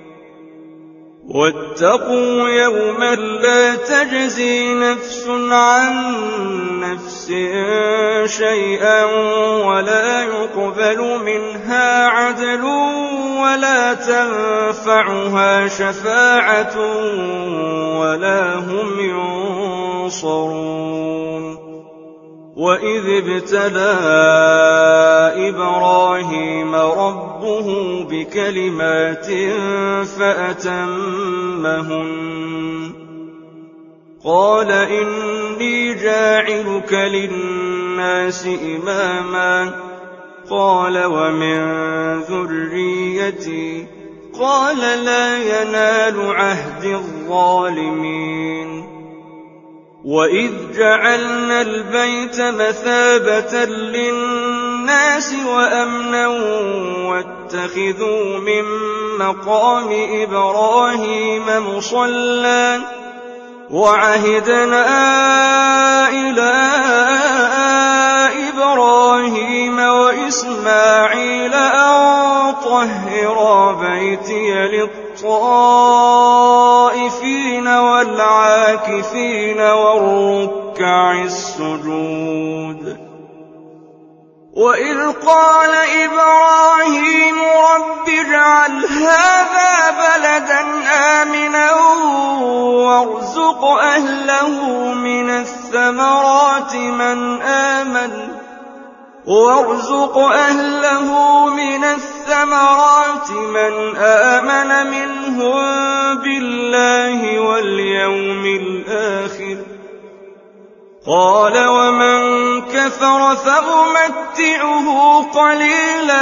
واتقوا يوما لا تجزي نفس عن نفس شيئا ولا يقبل منها عدل ولا تنفعها شفاعة ولا هم ينصرون. وإذ ابتلى إبراهيم ربه بكلمات فأتمهن قال إني جاعلك للناس إماما قال ومن ذريتي قال لا ينال عهد الظالمين. وإذ جعلنا البيت مثابة للناس وأمنا واتخذوا من مقام إبراهيم مصلى وعهدنا إلى إبراهيم وإسماعيل أن طهرا بيتي للطائفين والعاكفين والركع السجود. وإذ قال إبراهيم رب اجعل هذا بلدا آمنا وارزق أهله من الثمرات من آمن وارزق أهله من الثمرات من آمن منهم بالله واليوم الآخر قال ومن كفر فأمتعه قليلا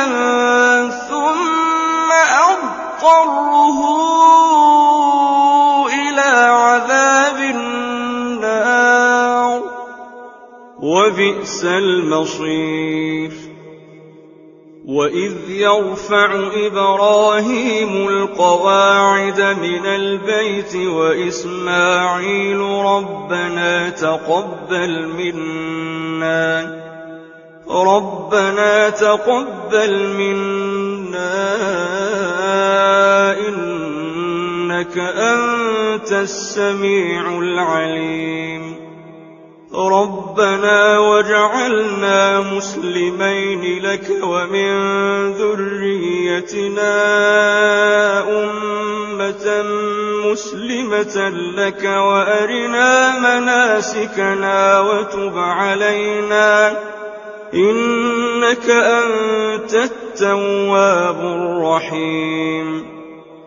ثم أضطره إلى عذاب النار وبئس المصير. وإذ يرفع إبراهيم القواعد من البيت وإسماعيل ربنا تقبل منا ربنا تقبل منا إنك أنت السميع العليم. ربنا واجعلنا مسلمين لك ومن ذريتنا أمة مسلمة لك وأرنا مناسكنا وتب علينا إنك أنت التواب الرحيم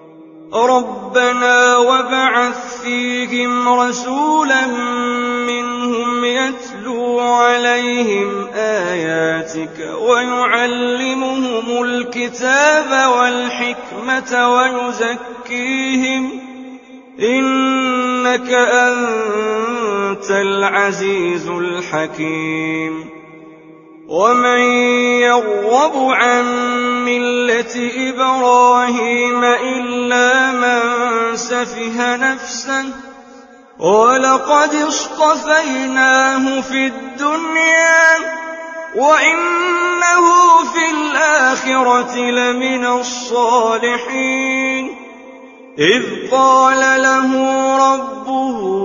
ربنا وابعث فيهم رسولا منهم يتلو عليهم آياتك ويعلمهم الكتاب والحكمة ويزكيهم إنك أنت العزيز الحكيم ومن يرغب عن ملة إبراهيم إلا من سفه نفسه ولقد اصطفيناه في الدنيا وإنه في الآخرة لمن الصالحين إذ قال له ربه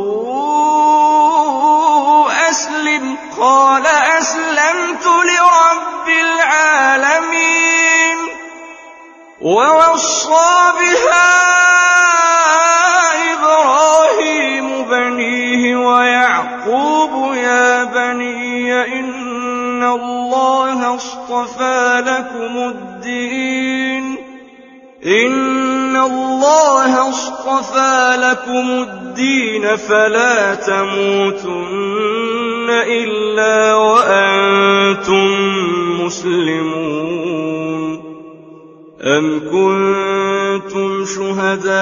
أسلم قال أسلمت لرب العالمين ووصى بها إبراهيم بنيه ويعقوب يا بني إن الله اصطفى لكم الدين إن الله اصطفى لكم الدين فلا تموتن إلا وأنتم مسلمون أم كنتم شهداء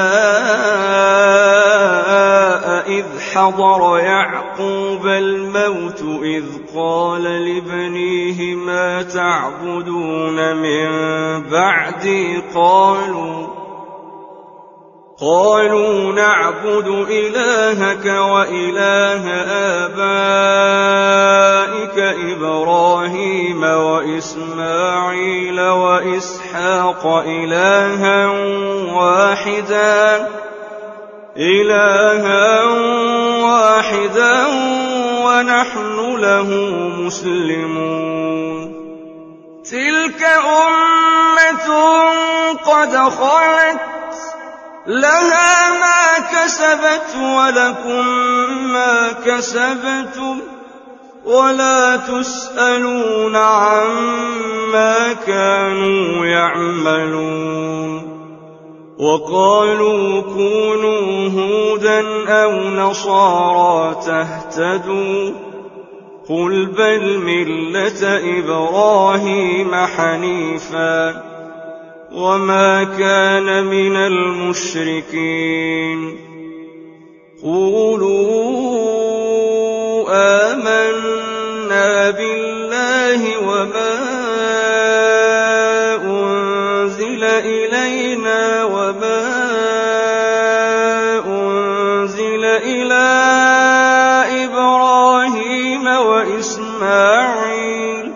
إذ حضر يعقوب الموت إذ قال لبنيه ما تعبدون من بعدي قالوا قالوا نعبد إلهك وإله آبائك إبراهيم وإسماعيل وإسحاق إلها واحدا إلها واحدا ونحن له مسلمون تلك أمة قد خلت لها ما كسبت ولكم ما كسبتم ولا تسألون عما كانوا يعملون وقالوا كونوا هودا أو نصارى تهتدوا قل بل ملة إبراهيم حنيفا وما كان من المشركين قولوا آمنا بالله وما أنزل إلينا وما أنزل إلى إبراهيم وإسماعيل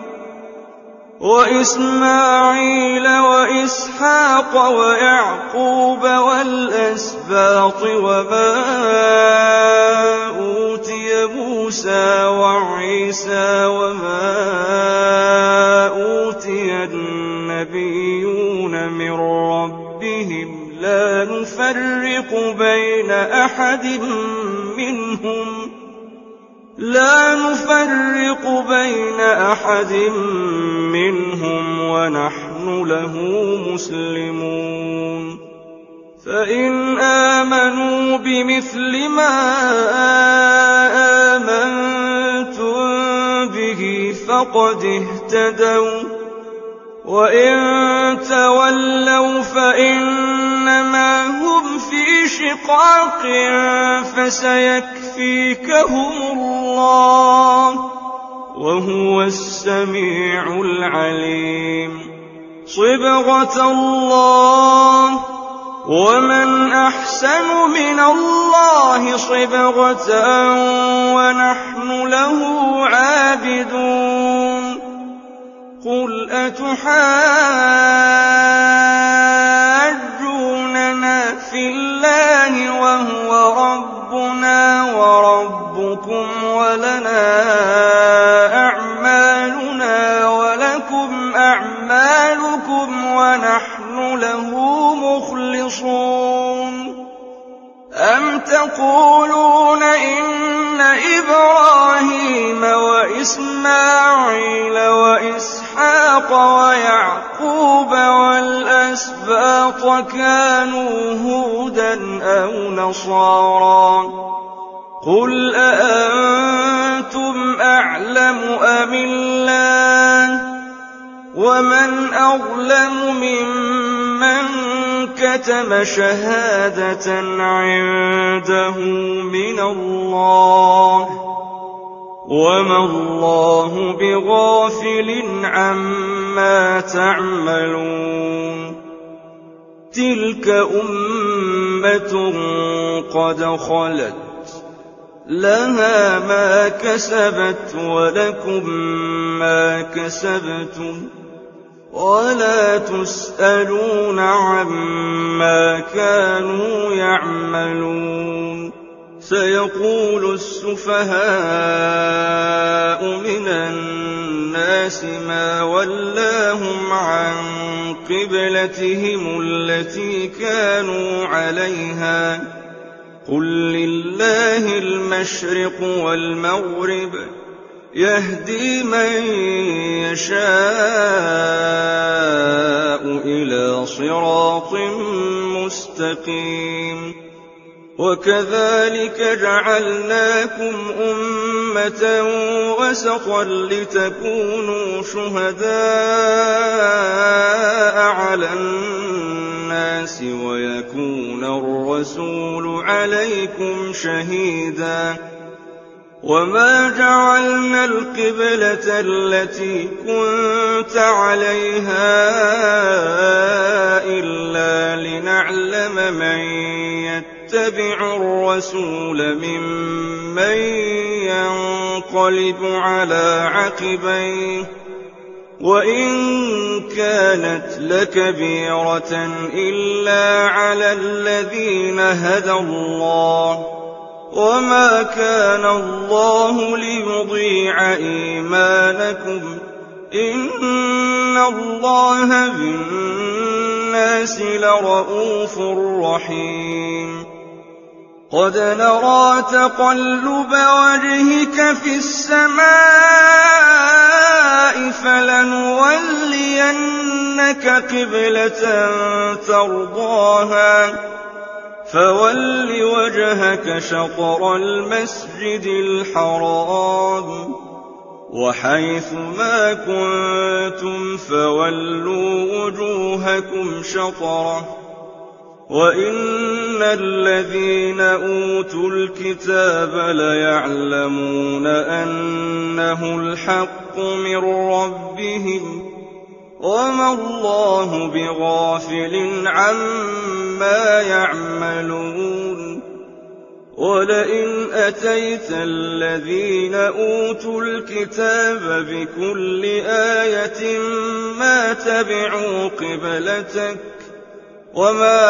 وإسماعيل وإسحاق ويعقوب والأسباط وما أوتي موسى وعيسى وما أوتي النبيون من ربهم لا نفرق بين أحد منهم لا نفرق بين أحد منهم ونحن له مسلمون فإن آمنوا بمثل ما آمنتم به فقد اهتدوا وإن تولوا فإنما هم في شقاق فسيكفيكهم الله وهو السميع العليم صبغة الله ومن أحسن من الله صبغة ونحن له عابدون قل أتحاجوننا في الله وهو ربنا وربكم ولنا تقولون إن إبراهيم وإسماعيل وإسحاق ويعقوب والأسباط كانوا هودا أو نصارى قل أأنتم أعلم أم الله ومن أظلم ممن كتم شهادة عنده من الله وما الله بغافل عما تعملون تلك أمة قد خلت لها ما كسبت ولكم ما كسبتم ولا تسألون عما كانوا يعملون سيقول السفهاء من الناس ما ولاهم عن قبلتهم التي كانوا عليها قل لله المشرق والمغرب يهدي من يشاء إلى صراط مستقيم وكذلك جعلناكم أمة وسطا لتكونوا شهداء على الناس ويكون الرسول عليكم شهيدا وما جعلنا القبلة التي كنت عليها إلا لنعلم من يتبع الرسول ممن ينقلب على عقبيه وإن كانت لكبيرة إلا على الذين هدى الله وما كان الله ليضيع إيمانكم إن الله بالناس لرءوف رحيم قد نرى تقلب وجهك في السماء فلنولينك قبلة ترضاها فول وجهك شطر المسجد الحرام وحيث ما كنتم فولوا وجوهكم شطره وإن الذين أوتوا الكتاب ليعلمون أنه الحق من ربهم وما الله بغافل عما يعملون ولئن أتيت الذين أوتوا الكتاب بكل آية ما تبعوا قبلتك وما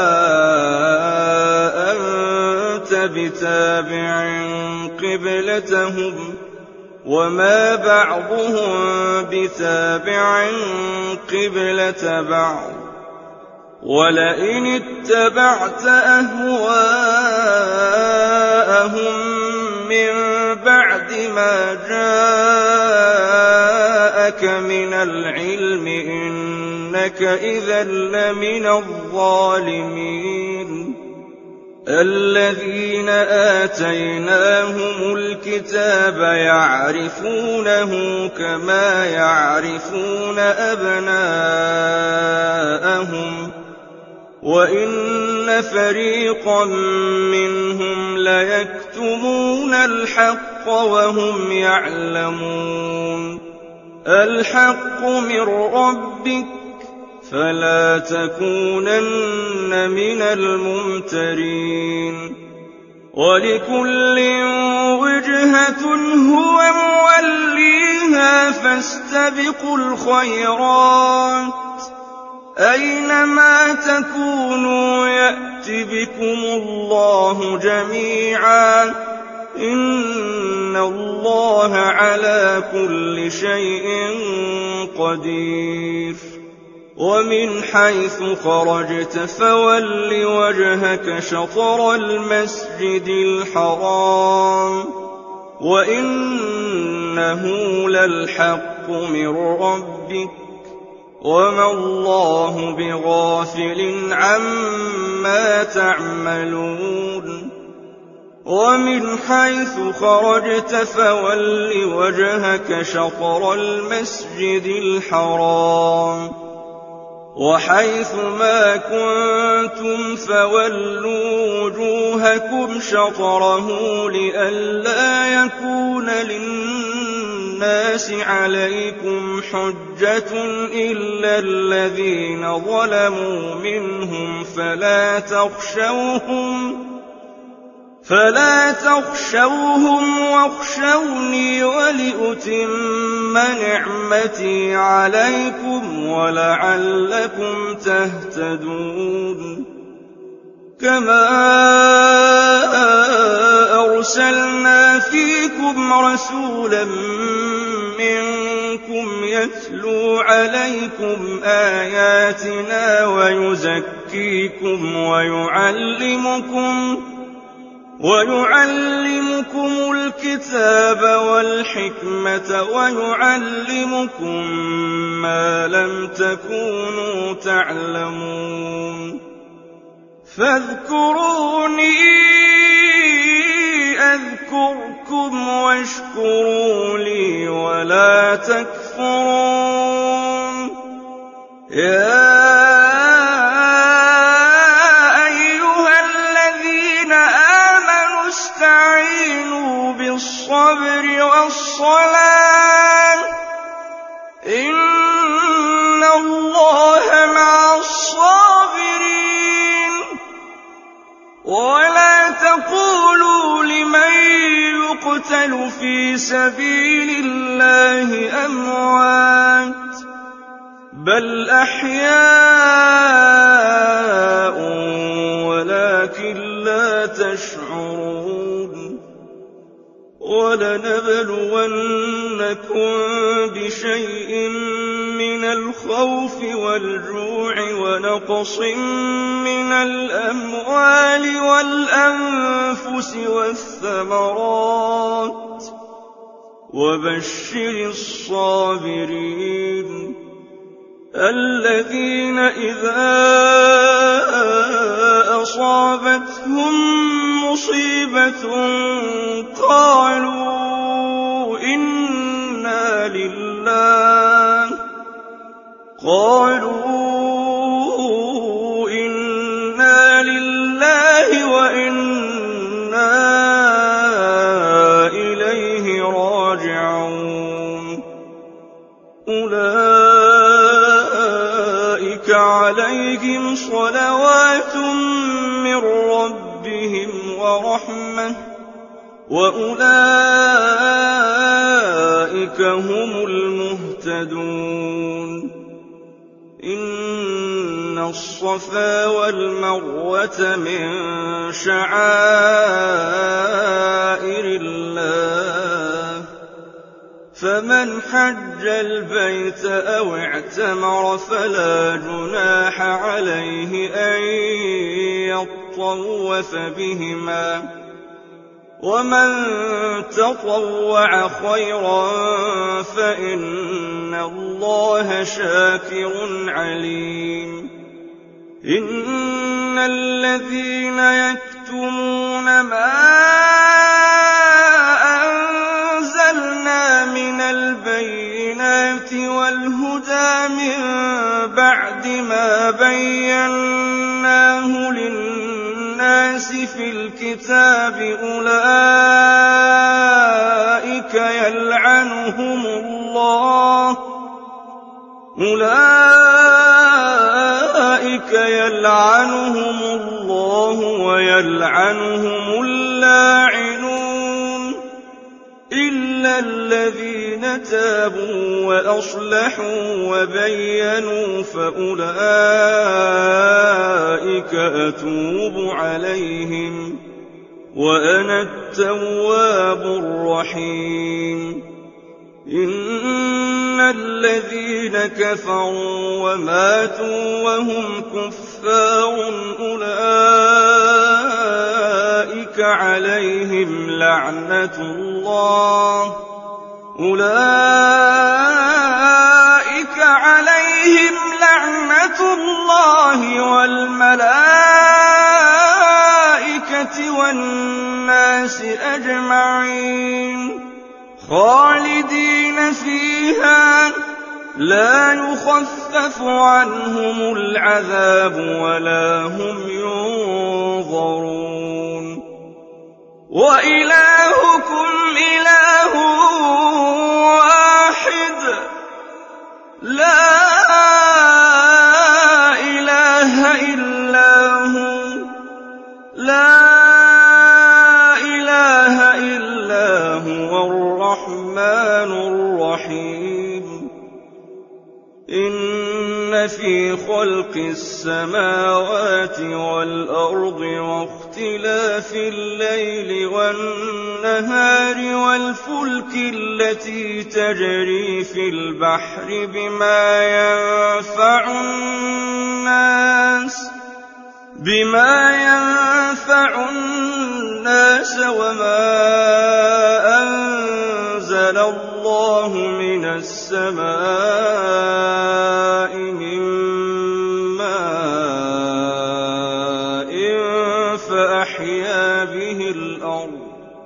أنت بتابع قبلتهم وما بعضهم بتابع قبلة بعض ولئن اتبعت أهواءهم من بعد ما جاءك من العلم إنك إذا لمن الظالمين الذين آتيناهم الكتاب يعرفونه كما يعرفون أبناءهم وإن فريقا منهم ليكتمون الحق وهم يعلمون الحق من ربك فلا تكونن من الممترين ولكل وجهة هو موليها فاستبقوا الخيرات أينما تكونوا يأت بكم الله جميعا إن الله على كل شيء قدير ومن حيث خرجت فول وجهك شطر المسجد الحرام وإنه للحق من ربك وما الله بغافل عما تعملون ومن حيث خرجت فول وجهك شطر المسجد الحرام وحيث ما كنتم فولوا وجوهكم شطره لئلا يكون للناس عليكم حجة إلا الذين ظلموا منهم فلا تخشوهم فلا تخشوهم واخشوني ولأتم نعمتي عليكم ولعلكم تهتدون كما أرسلنا فيكم رسولا منكم يتلو عليكم آياتنا ويزكيكم ويعلمكم ويعلمكم الكتاب والحكمة ويعلمكم ما لم تكونوا تعلمون فاذكروني أذكركم واشكروا لي ولا تكفرون يا استعينوا بالصبر والصلاة إن الله مع الصابرين ولا تقولوا لمن يقتل في سبيل الله أموات بل أحياء ولكن لا تشعرون ولنبلونكم بشيء من الخوف والجوع ونقص من الأموال والأنفس والثمرات وبشر الصابرين الذين إذا أصابتهم مصيبة قالوا إنا لله قالوا إنا لله وإنا إليه راجعون أولئك عليهم صلوات من ربهم ورحمة وأولئك هم المهتدون إن الصفا والمروة من شعائر الله فمن حج البيت أو اعتمر فلا جناح عليه أن يطوف بهما ومن تطوع خيرا فإن الله شاكر عليم إن الذين يكتمون ما أنزلنا من البينات والهدى من بعد ما بيناه للناس في الكتاب أولئك يلعنهم الله أولئك يلعنهم الله ويلعنهم اللاعنون إلا الذين تابوا وأصلحوا وبينوا فأولئك أتوب عليهم وأنا التواب الرحيم إن الذين كفروا وماتوا وهم كفار أولئك عليهم لعنة الله أولئك عليهم لعنة الله والملائكة والناس أجمعين خالدين فيها لا يخفف عنهم العذاب ولا هم ينظرون وإلهكم إله واحد لا إله إلا هو لا إله إلا هو الرحمن الرحيم إن في خلق السماوات والأرض واختلاف الليل والنهار والفلك التي تجري في البحر بما ينفع الناس بما ينفع الناس وما أنزل الله من السماء من ماء فأحيا به الأرض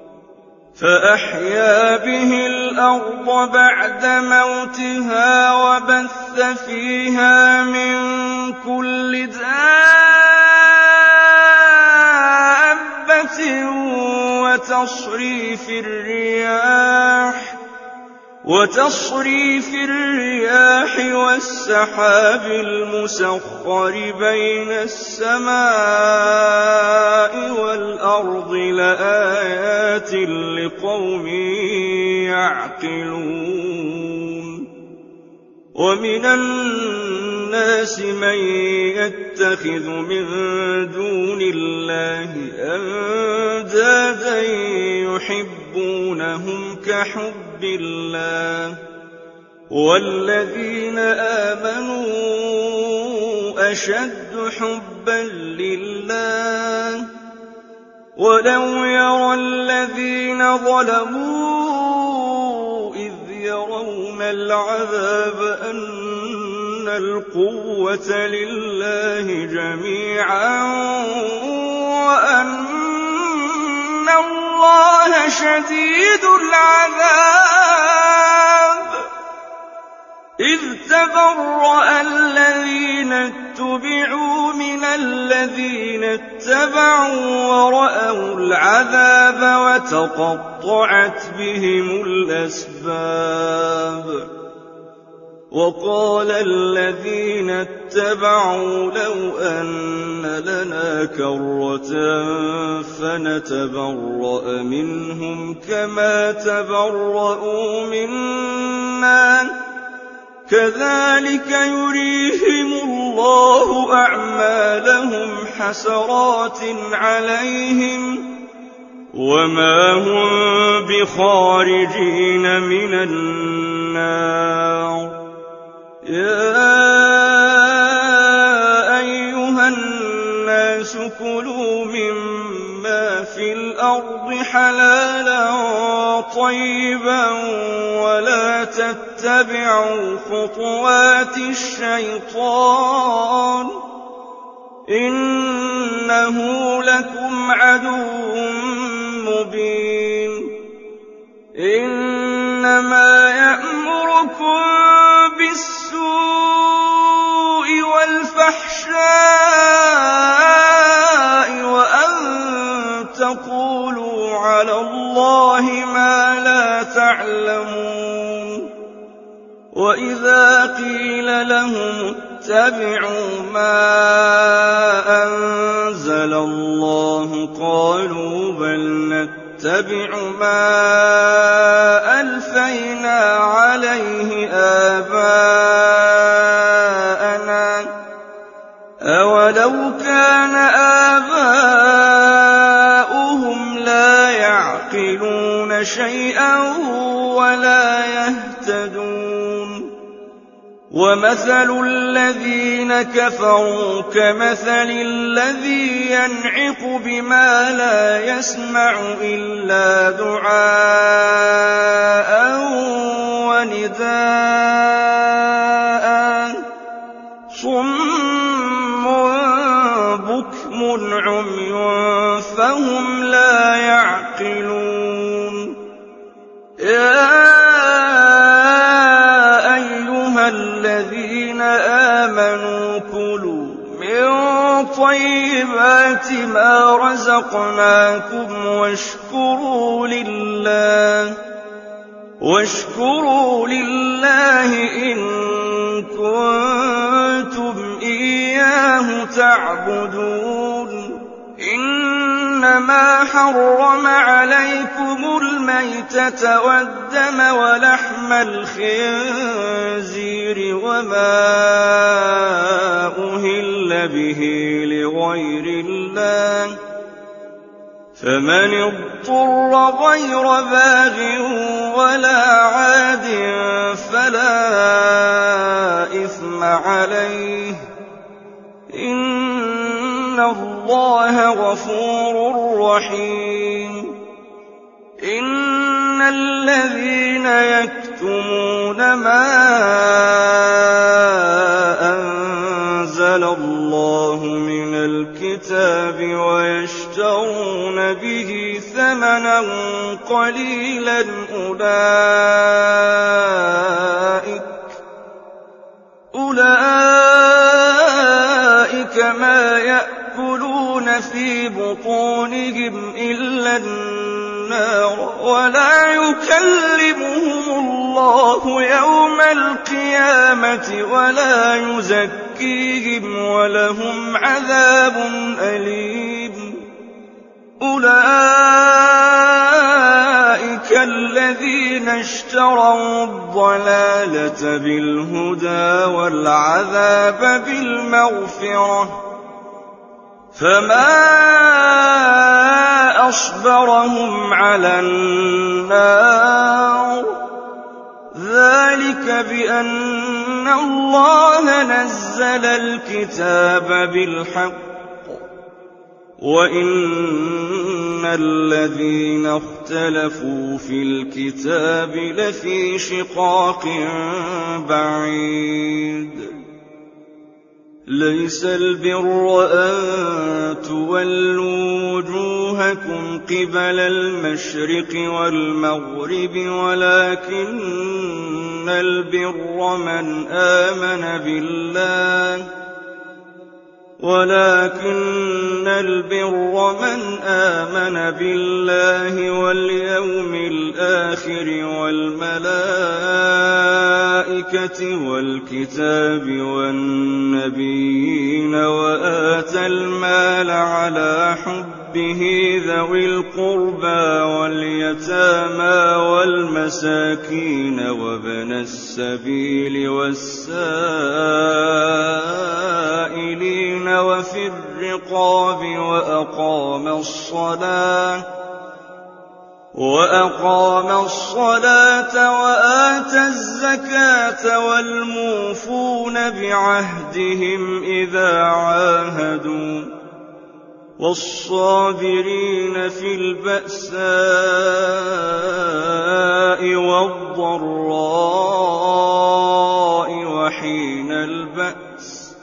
فأحيا به الأرض بعد موتها وبث فيها من كل دابة وتصريف الرياح وتصريف الرياح والسحاب المسخر بين السماء والأرض لآيات لقوم يعقلون ومن الناس من يتخذ من دون الله أندادا يحبونهم كحب الله والذين آمنوا أشد حبا لله ولو يرى الذين ظلموا إذ يرون العذاب أن القوة لله جميعا وأن الله شديد العذاب إذ تبرأ الذين اتبعوا من الذين اتبعوا ورأوا العذاب وتقطعت بهم الأسباب وقال الذين اتبعوا لو أن لنا كرة فنتبرأ منهم كما تبرؤوا منا كذلك يريهم الله أعمالهم حسرات عليهم وما هم بخارجين من النار يا أيها الناس كلوا مما في الأرض حلالا طيبا ولا تتبعوا خطوات الشيطان إنه لكم عدو مبين إنما يأمركم بالسوء والفحشاء وأن تقولوا على الله ما لا تعلمون وإذا قيل لهم اتبعوا ما أنزل الله قالوا بل نتبع ما ألفينا عليه آباءنا أولو كان آباؤهم لا يعقلون شيئا ولا يهتدون وَمَثَلُ الَّذِينَ كَفَرُوا كَمَثَلِ الَّذِي يَنْعِقُ بِمَا لَا يَسْمَعُ إِلَّا دُعَاءً وَنِدَاءً صُمٌّ بُكْمٌ عُمْيٌ فَهُمْ لَا يَعْقِلُونَ الذين آمنوا كلوا من طيبات ما رزقناكم واشكروا لله واشكروا لله إن كنتم إياه تعبدون إنما حرم عليكم الميتة والدم ولحم الخنزير وما أهل به لغير الله فمن اضطر غير باغ ولا عاد فلا إثم عليه إن الله غفور رحيم إن الذين يكتمون ما أنزل الله من الكتاب ويشترون به ثمنا قليلا أولئك أولئك ما يأكلون في بطونهم إلا النار ولا يكلمهم الله يوم القيامة ولا يزكيهم ولهم عذاب أليم أولئك الذين اشتروا الضلالة بالهدى والعذاب بالمغفرة فما أصبرهم على النار ذلك بأن الله نزل الكتاب بالحق وإن الذين اختلفوا في الكتاب لفي شقاق بعيد ليس البر أن تولوا وجوهكم قبل المشرق والمغرب ولكن البر من آمن بالله ولكن البر من آمن بالله واليوم الآخر والملائكة والكتاب والنبيين وآتى المال على حبه ذوي القربى واليتامى والمساكين وابن السبيل والسائلين وفي الرقاب وأقام الصلاة وأقام الصلاة وآتى الزكاة والموفون بعهدهم إذا عاهدوا والصابرين في البأساء والضراء وحين البأس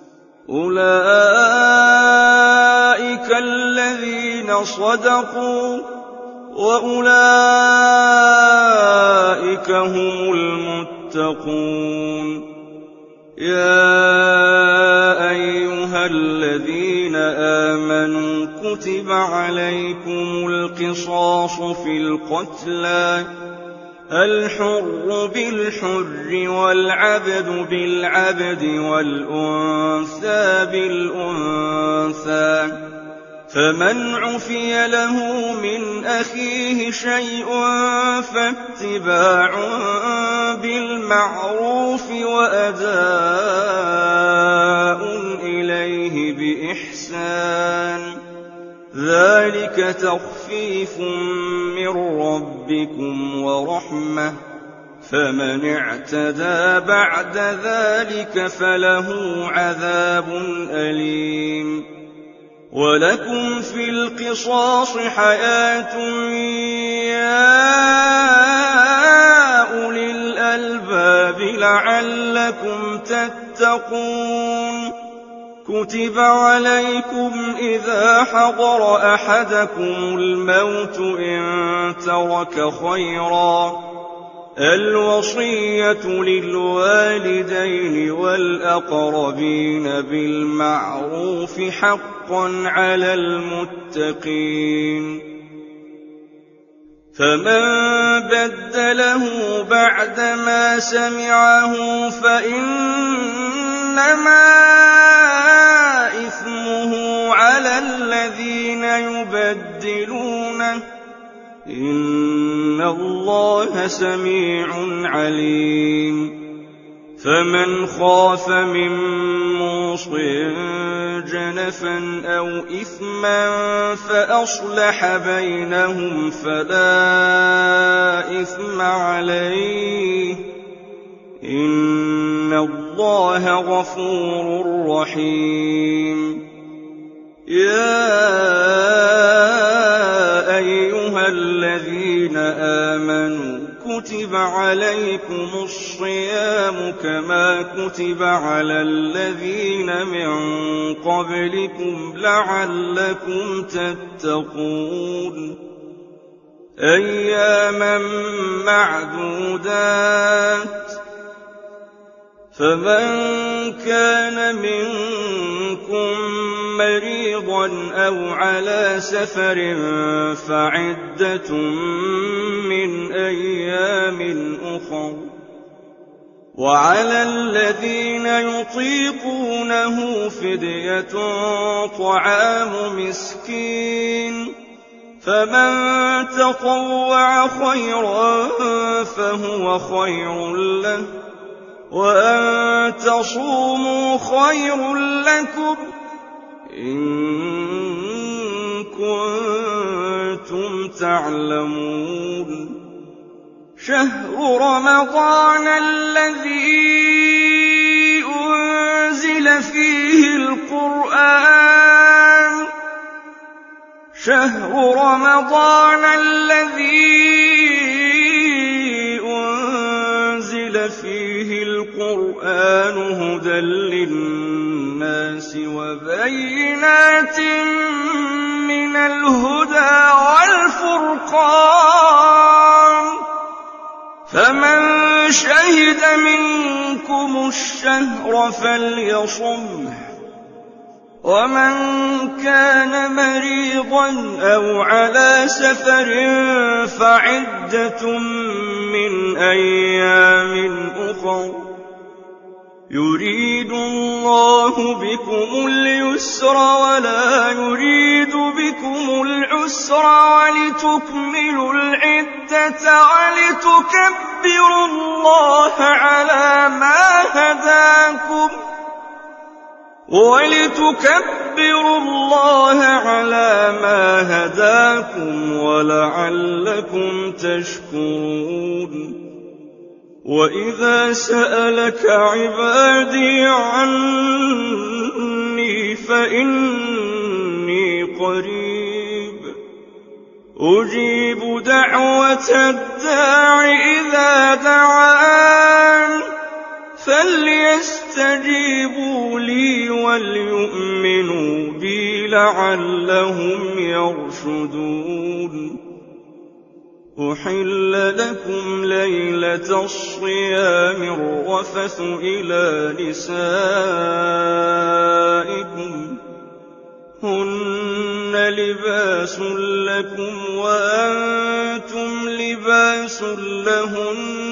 أولئك الذين صدقوا وأولئك هم المتقون يا أيها الذين آمنوا كتب عليكم القصاص في القتلى الحر بالحر والعبد بالعبد والأنثى بالأنثى فمن عفي له من أخيه شيء فاتباع بالمعروف وأداء إليه بإحسان ذلك تخفيف من ربكم ورحمة فمن اعتدى بعد ذلك فله عذاب أليم. ولكم في القصاص حياة يا أولي الألباب لعلكم تتقون. كتب عليكم إذا حضر أحدكم الموت إن ترك خيرا الوصية للوالدين والأقربين بالمعروف حقا على المتقين. فمن بدله بعدما سمعه فإنما إثمه على الذين يبدلونه إن الله سميع عليم. فمن خاف من موص جنفا أو إثما فأصلح بينهم فلا إثم عليه إن الله غفور رحيم. يا أيها الذين آمنوا كتب عليكم الصيام كما كتب على الذين من قبلكم لعلكم تتقون. أياما معدودات. فمن كان منكم مريضا أو على سفر فعدة من أيام أخر. وعلى الذين يطيقونه فدية طعام مسكين فمن تطوع خيرا فهو خير له وأن تصوموا خير لكم إن كنتم تعلمون. شهر رمضان الذي أنزل فيه القرآن شهر رمضان الذي أنزل فيه القرآن هدى للناس وبينات من الهدى والفرقان فمن شهد منكم الشهر فليصمه ومن كان مريضا أو على سفر فعدة من أيام أخر يريد الله بكم اليسر ولا يريد بكم العسر ولتكملوا العدة ولتكبروا الله على ما هداكم ولتكبروا الله على ما هداكم ولعلكم تشكرون. وإذا سألك عبادي عني فإني قريب أجيب دعوة الداع إذا دعان فليستجيبوا لي وليؤمنوا بي لعلهم يرشدون. أحل لكم ليلة الصيام الرفث إلى نسائكم هن لباس لكم وأنتم لباس لهن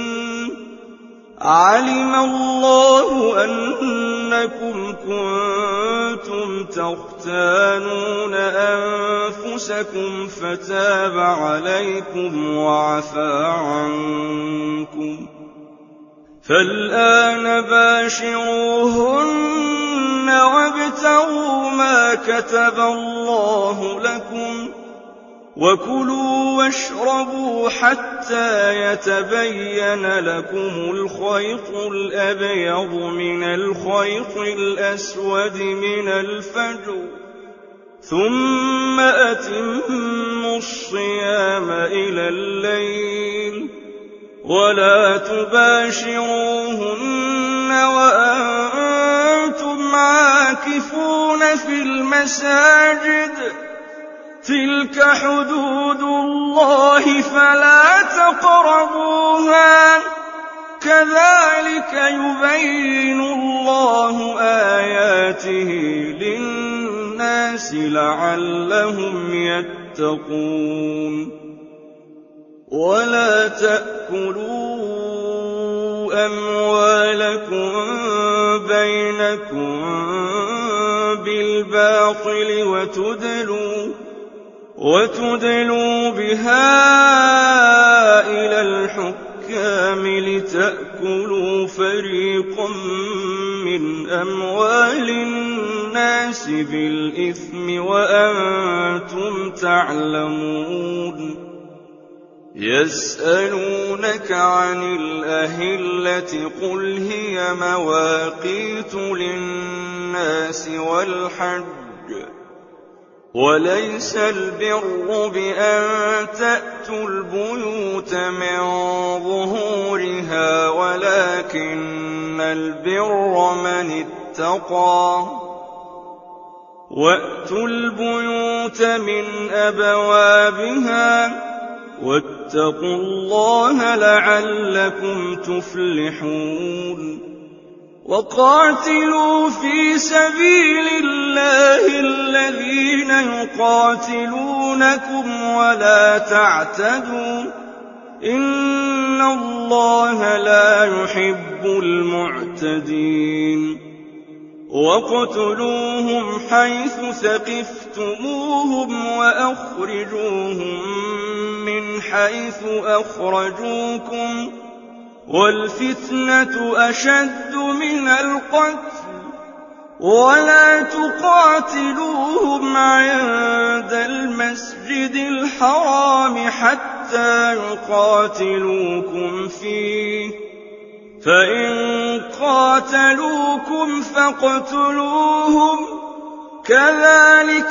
علم الله أنكم كنتم تختانون أنفسكم فتاب عليكم وعفى عنكم فالآن باشروهن وابتغوا ما كتب الله لكم وكلوا واشربوا حتى يتبين لكم الخيط الأبيض من الخيط الأسود من الفجر ثم أتموا الصيام إلى الليل ولا تباشروهن وأنتم عاكفون في المساجد تلك حدود الله فلا تقربوها كذلك يبين الله آياته للناس لعلهم يتقون ولا تأكلوا أموالكم بينكم بالباطل وتدلوا وتدلوا بها إلى الحكام لتأكلوا فريقا من أموال الناس بالإثم وأنتم تعلمون يسألونك عن الأهلة قل هي مواقيت للناس والحج وليس البر بأن تأتوا البيوت من ظهورها ولكن البر من اتقى وأتوا البيوت من أبوابها واتقوا الله لعلكم تفلحون وقاتلوا في سبيل الله الذين يقاتلونكم ولا تعتدوا إن الله لا يحب المعتدين وَاقْتُلُوهُمْ حَيْثُ ثَقِفْتُمُوهُمْ وَأَخْرِجُوهُم مِّنْ حَيْثُ أَخْرَجُوكُمْ ۚ وَالْفِتْنَةُ أَشَدُّ مِنَ الْقَتْلِ ۚ وَلَا تُقَاتِلُوهُمْ عِندَ الْمَسْجِدِ الْحَرَامِ حَتَّىٰ يُقَاتِلُوكُمْ فِيهِ ۖ فَإِن قَاتَلُوكُمْ فَاقْتُلُوهُمْ ۗ كَذَٰلِكَ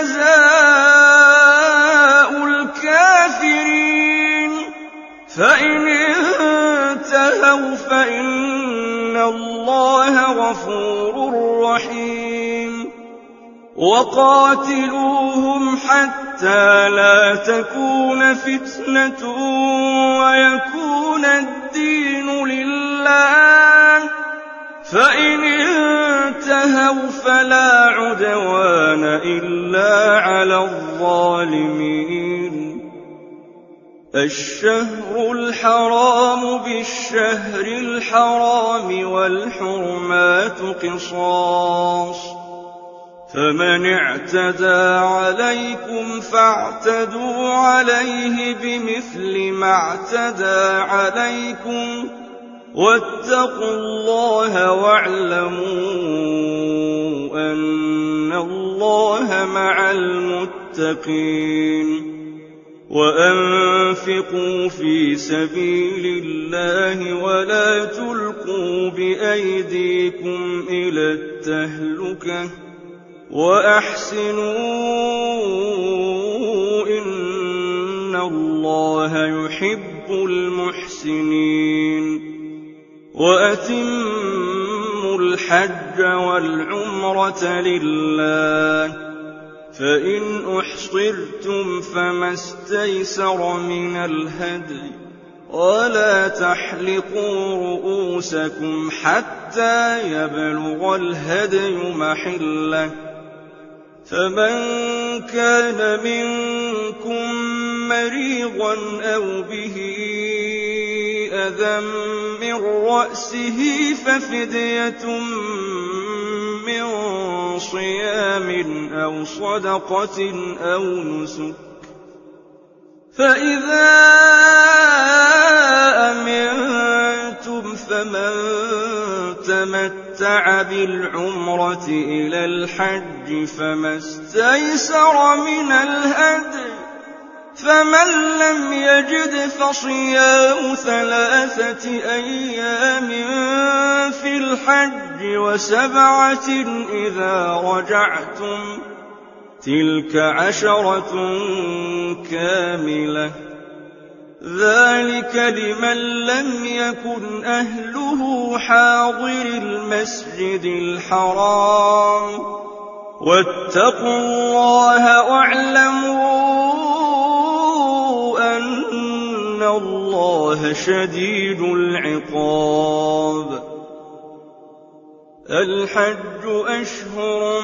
جَزَاءُ الْكَافِرِينَ فَإِنِ انتَهَوْا فَإِنَّ اللَّهَ غَفُورٌ رَّحِيمٌ وَقَاتِلُوهُمْ حَتَّىٰ لَا تَكُونَ فِتْنَةٌ وَيَكُونَ الدِّينُ لِلَّهِ ۖ فَإِنِ انتَهَوْا فَلَا عُدْوَانَ إِلَّا عَلَى الظَّالِمِينَ الشَّهْرُ الْحَرَامُ بِالشَّهْرِ الْحَرَامِ وَالْحُرُمَاتُ قِصَاصٌ ۚ فَمَنِ اعْتَدَىٰ عَلَيْكُمْ فَاعْتَدُوا عَلَيْهِ بِمِثْلِ مَا اعْتَدَىٰ عَلَيْكُمْ ۚ وَاتَّقُوا اللَّهَ وَاعْلَمُوا أَنَّ اللَّهَ مَعَ الْمُتَّقِينَ وَأَنفِقُوا فِي سَبِيلِ اللَّهِ وَلَا تُلْقُوا بِأَيْدِيكُمْ إِلَى التَّهْلُكَةِ وَأَحْسِنُوا إِنَّ اللَّهَ يُحِبُّ الْمُحْسِنِينَ وَأَتِمُّوا الْحَجَّ وَالْعُمْرَةَ لِلَّهِ ۚ فَإِنْ أُحْصِرْتُمْ فَمَا اسْتَيْسَرَ مِنَ الْهَدْيِ ۖ وَلَا تَحْلِقُوا رُءُوسَكُمْ حَتَّىٰ يَبْلُغَ الْهَدْيُ مَحِلَّهُ ۚ فَمَن كَانَ مِنكُم مَّرِيضًا أَوْ بِهِ أَذًى مِّن رَّأْسِهِ فَفِدْيَةٌ مِّن صِيَامٍ أَوْ صَدَقَةٍ أَوْ نُسُكٍ ۚ فَإِذَا أَمِنتُمْ فَمَن تَمَتَّعَ بِالْعُمْرَةِ إِلَى الْحَجِّ فَمَا اسْتَيْسَرَ مِنَ الْهَدْيِ ۚ فمن لم يجد فصيام ثلاثة أيام في الحج وسبعة إذا رجعتم تلك عشرة كاملة ذلك لمن لم يكن أهله حاضر المسجد الحرام واتقوا الله واعلموا أن الله شديد العقاب. الحج أشهر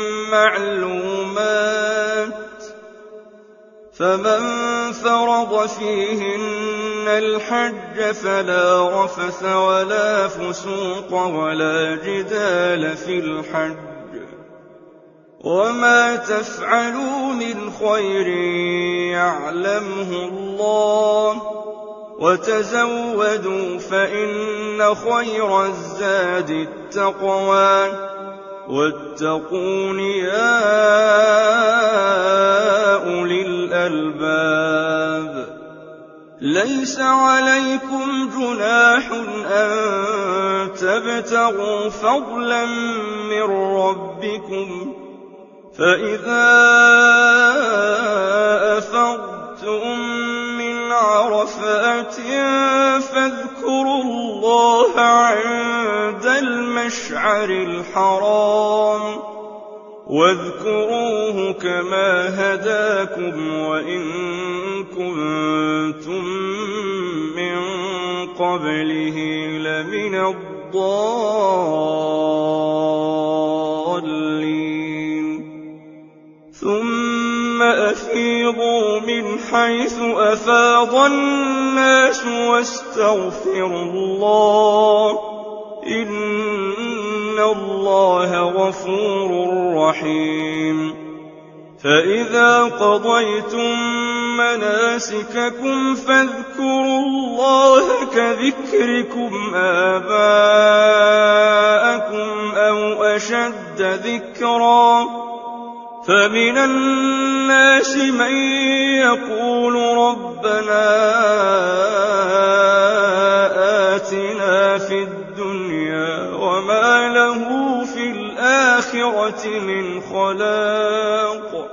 معلومات فمن فرض فيهن الحج فلا رفث ولا فسوق ولا جدال في الحج وما تفعلوا من خير يعلمه الله وتزودوا فإن خير الزاد التقوى واتقون يا أولي الألباب. ليس عليكم جناح أن تبتغوا فضلا من ربكم فإذا أفضتم من عرفات فاذكروا الله عند المشعر الحرام واذكروه كما هداكم وإن كنتم من قبله لمن الضالين. ثم أفيضوا من حيث أفاض الناس واستغفروا الله إن الله غفور رحيم. فإذا قضيتم مناسككم فاذكروا الله كذكركم آباءكم أو أشد ذكرا فمن الناس من يقول ربنا آتنا في الدنيا وما له في الآخرة من خلاق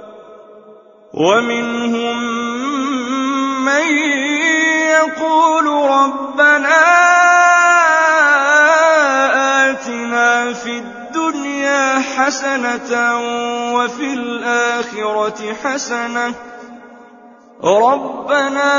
ومنهم من يقول ربنا آتنا في الدنيا حسنة وفي الآخرة حسنة ربنا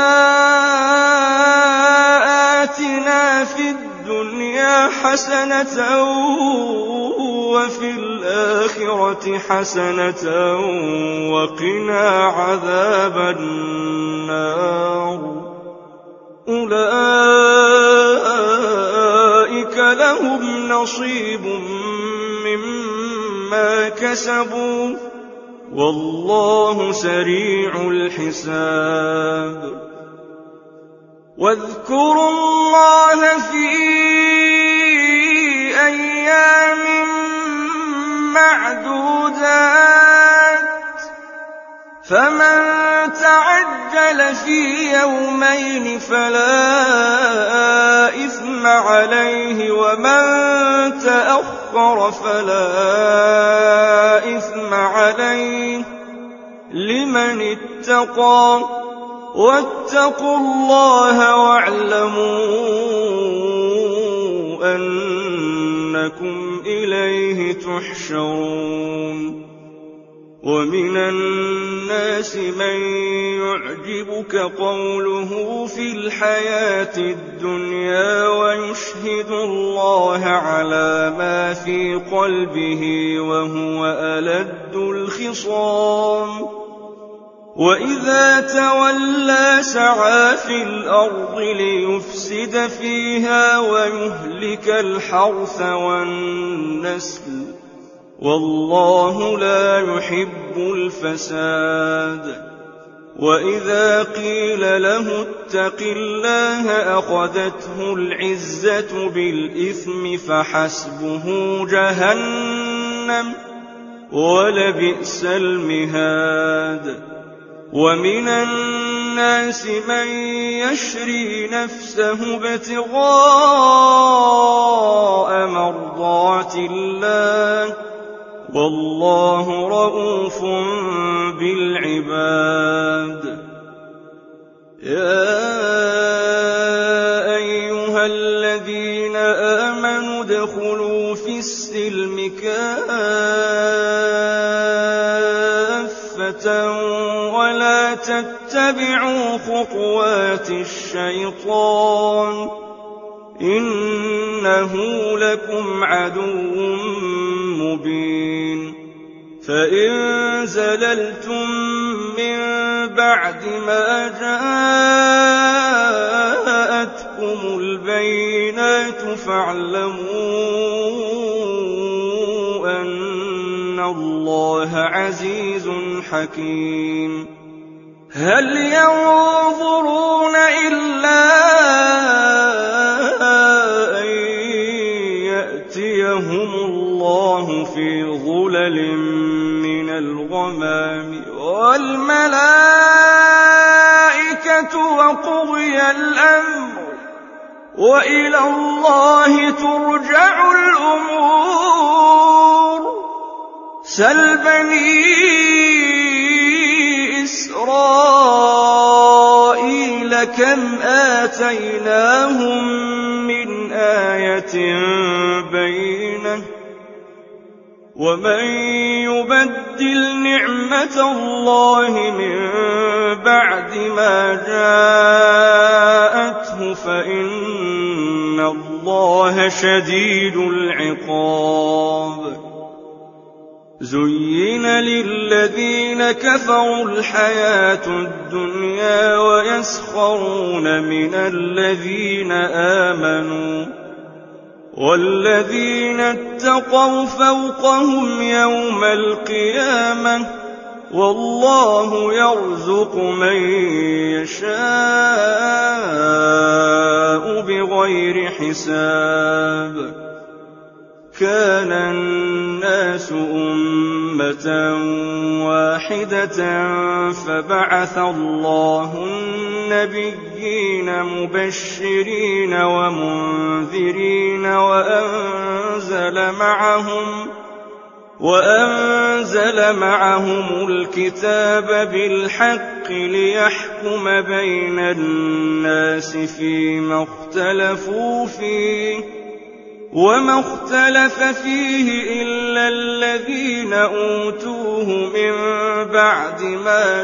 آتنا في الدنيا حسنة وفي الآخرة حسنة وقنا عذاب النار. أولئك لهم نصيب مما كسبوا والله سريع الحساب. واذكروا الله في أيام معدودات فمن تعجل في يومين فلا إثم عليه ومن تأخر فلا إثم عليه لمن اتقى واتقوا الله واعلموا أنكم إليه تحشرون. ومن الناس من يعجبك قوله في الحياة الدنيا ويشهد الله على ما في قلبه وهو ألد الخصام وإذا تولى سعى في الأرض ليفسد فيها ويهلك الحرث والنسل والله لا يحب الفساد. وإذا قيل له اتق الله أخذته العزة بالإثم فحسبه جهنم ولبئس المهاد. ومن الناس من يشري نفسه ابتغاء مرضات الله والله رءوف بالعباد. يا أيها الذين آمنوا ادخلوا في السلم كافة ولا تتبعوا خطوات الشيطان إنه لكم عدو مبين. فإن زللتم من بعد ما جاءتكم البينات فاعلموا أن الله عزيز حكيم. هل ينظرون إلا أن يأتيهم الله في ظلل من الغمام والملائكة وقضي الأمر وإلى الله ترجع الأمور. سل بني إسرائيل كم آتيناهم من آية بينة ومن يبدل نعمة الله من بعد ما جاءته فإن الله شديد العقاب. زين للذين كفروا الحياة الدنيا ويسخرون من الذين آمنوا والذين اتقوا فوقهم يوم القيامة والله يرزق من يشاء بغير حساب. كان الناس أمة واحدة فبعث الله النبيين مبشرين ومنذرين وأنزل معهم وأنزل معهم الكتاب بالحق ليحكم بين الناس فيما اختلفوا فيه وما اختلف فيه إلا الذين أوتوه من بعد ما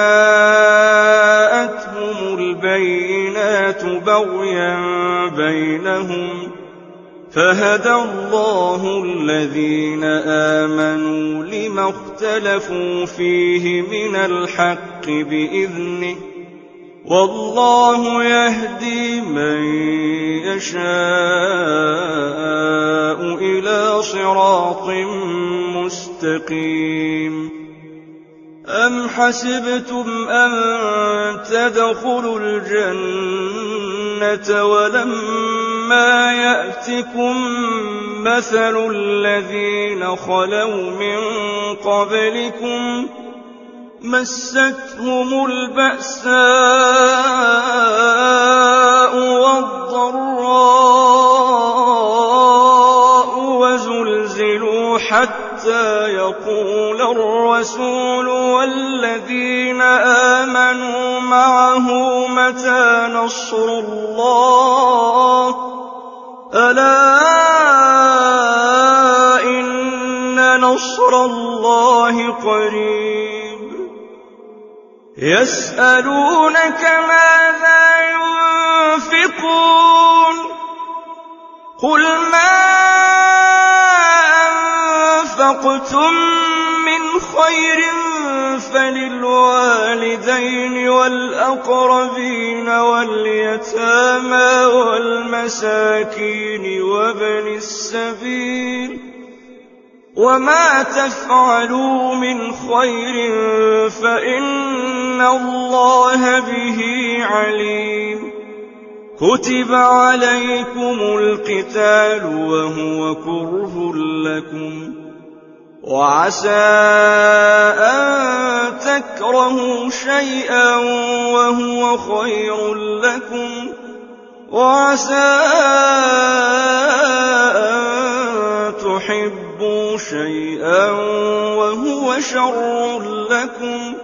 جاءتهم البينات بغيا بينهم فهدى الله الذين آمنوا لما اختلفوا فيه من الحق بإذنه والله يهدي من يشاء إلى صراط مستقيم. أم حسبتم أن تدخلوا الجنة ولما يأتكم مثل الذين خلوا من قبلكم مستهم البأساء والضراء وزلزلوا حتى يقول الرسول والذين آمنوا معه متى نصر الله ألا إن نصر الله قريب. يسألونك ماذا ينفقون قل ما أنفقتم من خير فللوالدين والأقربين واليتامى والمساكين وابن السبيل وما تفعلوا من خير فإن الله به عليم. كتب عليكم القتال وهو كره لكم وعسى أن تكرهوا شيئا وهو خير لكم، وعسى أن تحبوا شيئا وهو شر لكم،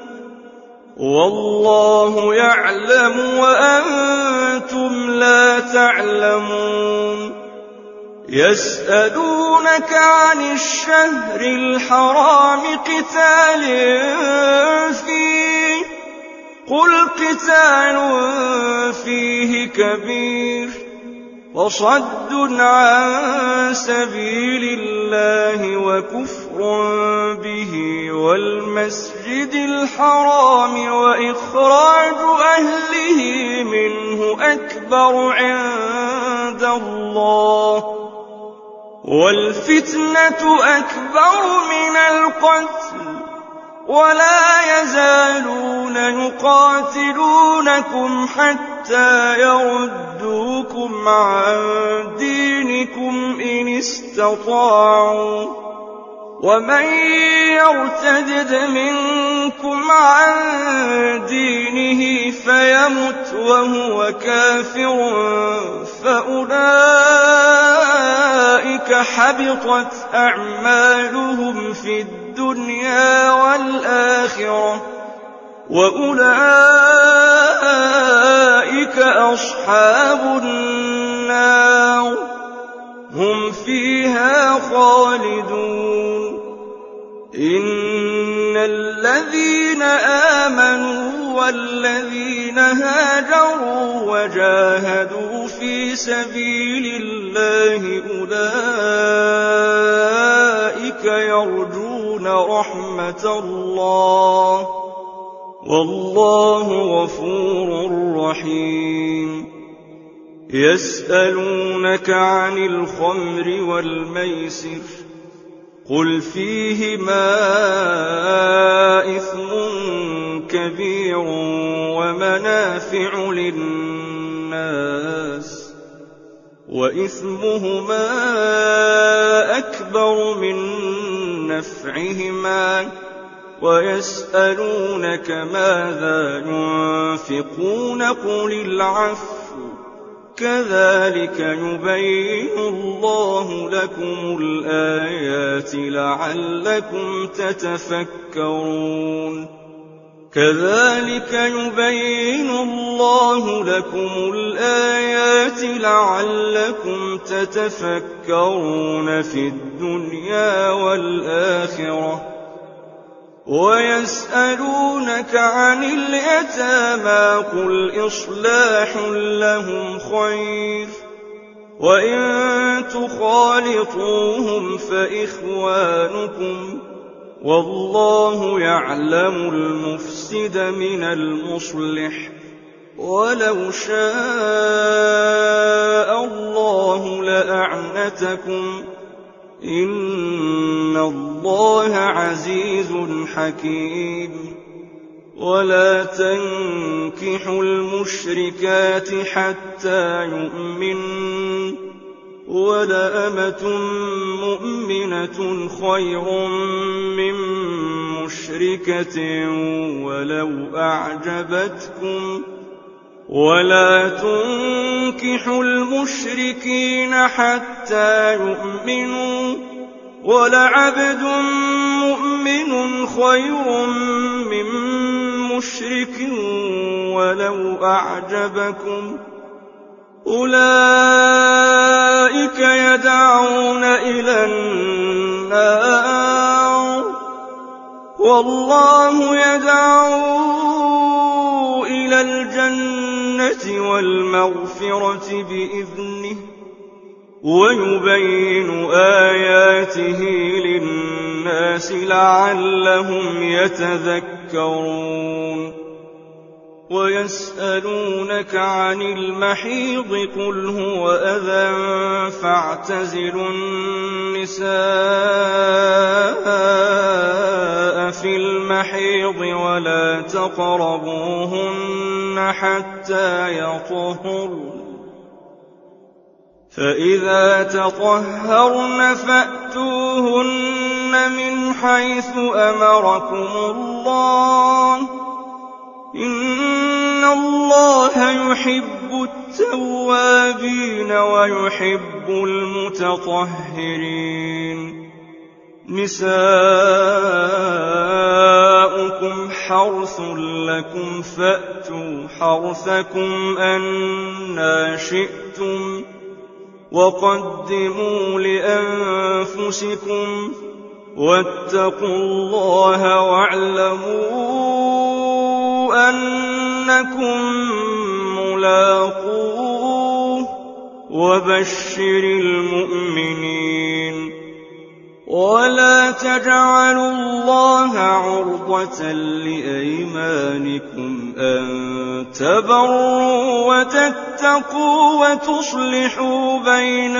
والله يعلم وأنتم لا تعلمون. يسألونك عن الشهر الحرام قتال فيه، قل قتال فيه كبير، وصد عن سبيل الله وكفر به والمسجد الحرام وإخراج أهله منه أكبر عند الله، والفتنة أكبر من القتل، ولا يزالون يقاتلونكم حتى يردوكم عن دينكم إن استطاعوا، ومن يرتدد منكم عن دينه فيمت وهو كافر فأولئك حبطت أعمالهم في الدنيا والآخرة، وأولئك أصحاب النار هم فيها خالدون. إن الذين آمنوا والذين هاجروا وجاهدوا في سبيل الله أولئك يرجون رحمة الله، والله غفور رحيم. يسألونك عن الخمر والميسر، قل فيهما إثم كبير ومنافع للناس، وإثمهما أكبر من نفعهما، ويسألونك ماذا ينفقون قل العفو، كذلك يبين الله لكم الآيات لعلكم تتفكرون. كذلك يبين الله لكم الآيات لعلكم تتفكرون في الدنيا والآخرة. ويسألونك عن اليتامى قل إصلاح لهم خير، وإن تخالطوهم فإخوانكم، والله يعلم المفسد من المصلح، ولو شاء الله لأعنتكم، إن الله عزيز حكيم. ولا تنكحوا المشركات حتى يؤمنن، ولأمة مؤمنة خير من مشركة ولو أعجبتكم، ولا تنكحوا المشركين حتى يؤمنوا، ولعبد مؤمن خير من مشرك ولو أعجبكم، أولئك يدعون إلى النار، والله يدعو إلى الجنة والمغفرة بإذنه، ويبين آياته للناس لعلهم يتذكرون. ويسألونك عن المحيض قل هو أذى فاعتزلوا النساء في المحيض ولا تقربوهن حتى يطهرن، فإذا تطهرن فأتوهن من حيث أمركم الله إن الله يحب التوابين ويحب المتطهرين نساؤكم حرث لكم فأتوا حرثكم أنى شئتم وقدموا لأنفسكم واتقوا الله واعلموا أنكم ملاقوه وبشر المؤمنين ولا تجعلوا الله عرضة لأيمانكم أن تبروا وتتقوا وتصلحوا بين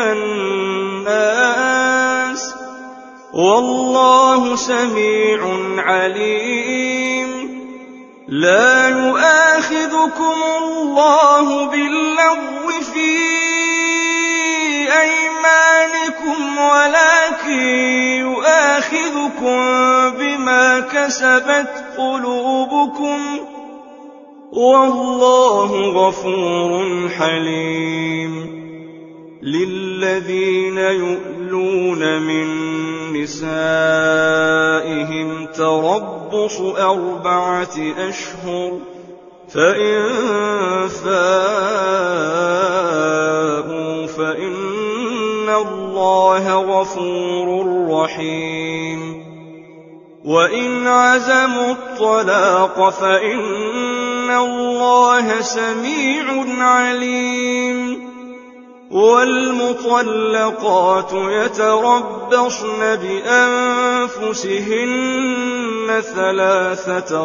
الناس والله سميع عليم لا يؤاخذكم الله باللغو في أيمانكم ولكن يؤاخذكم بما كسبت قلوبكم والله غفور حليم للذين يؤلون من نسائهم تربص أربعة أشهر فإن فاءوا فإن الله غفور رحيم وإن عزموا الطلاق فإن الله سميع عليم والمطلقات يتربصن بأنفسهن ثلاثة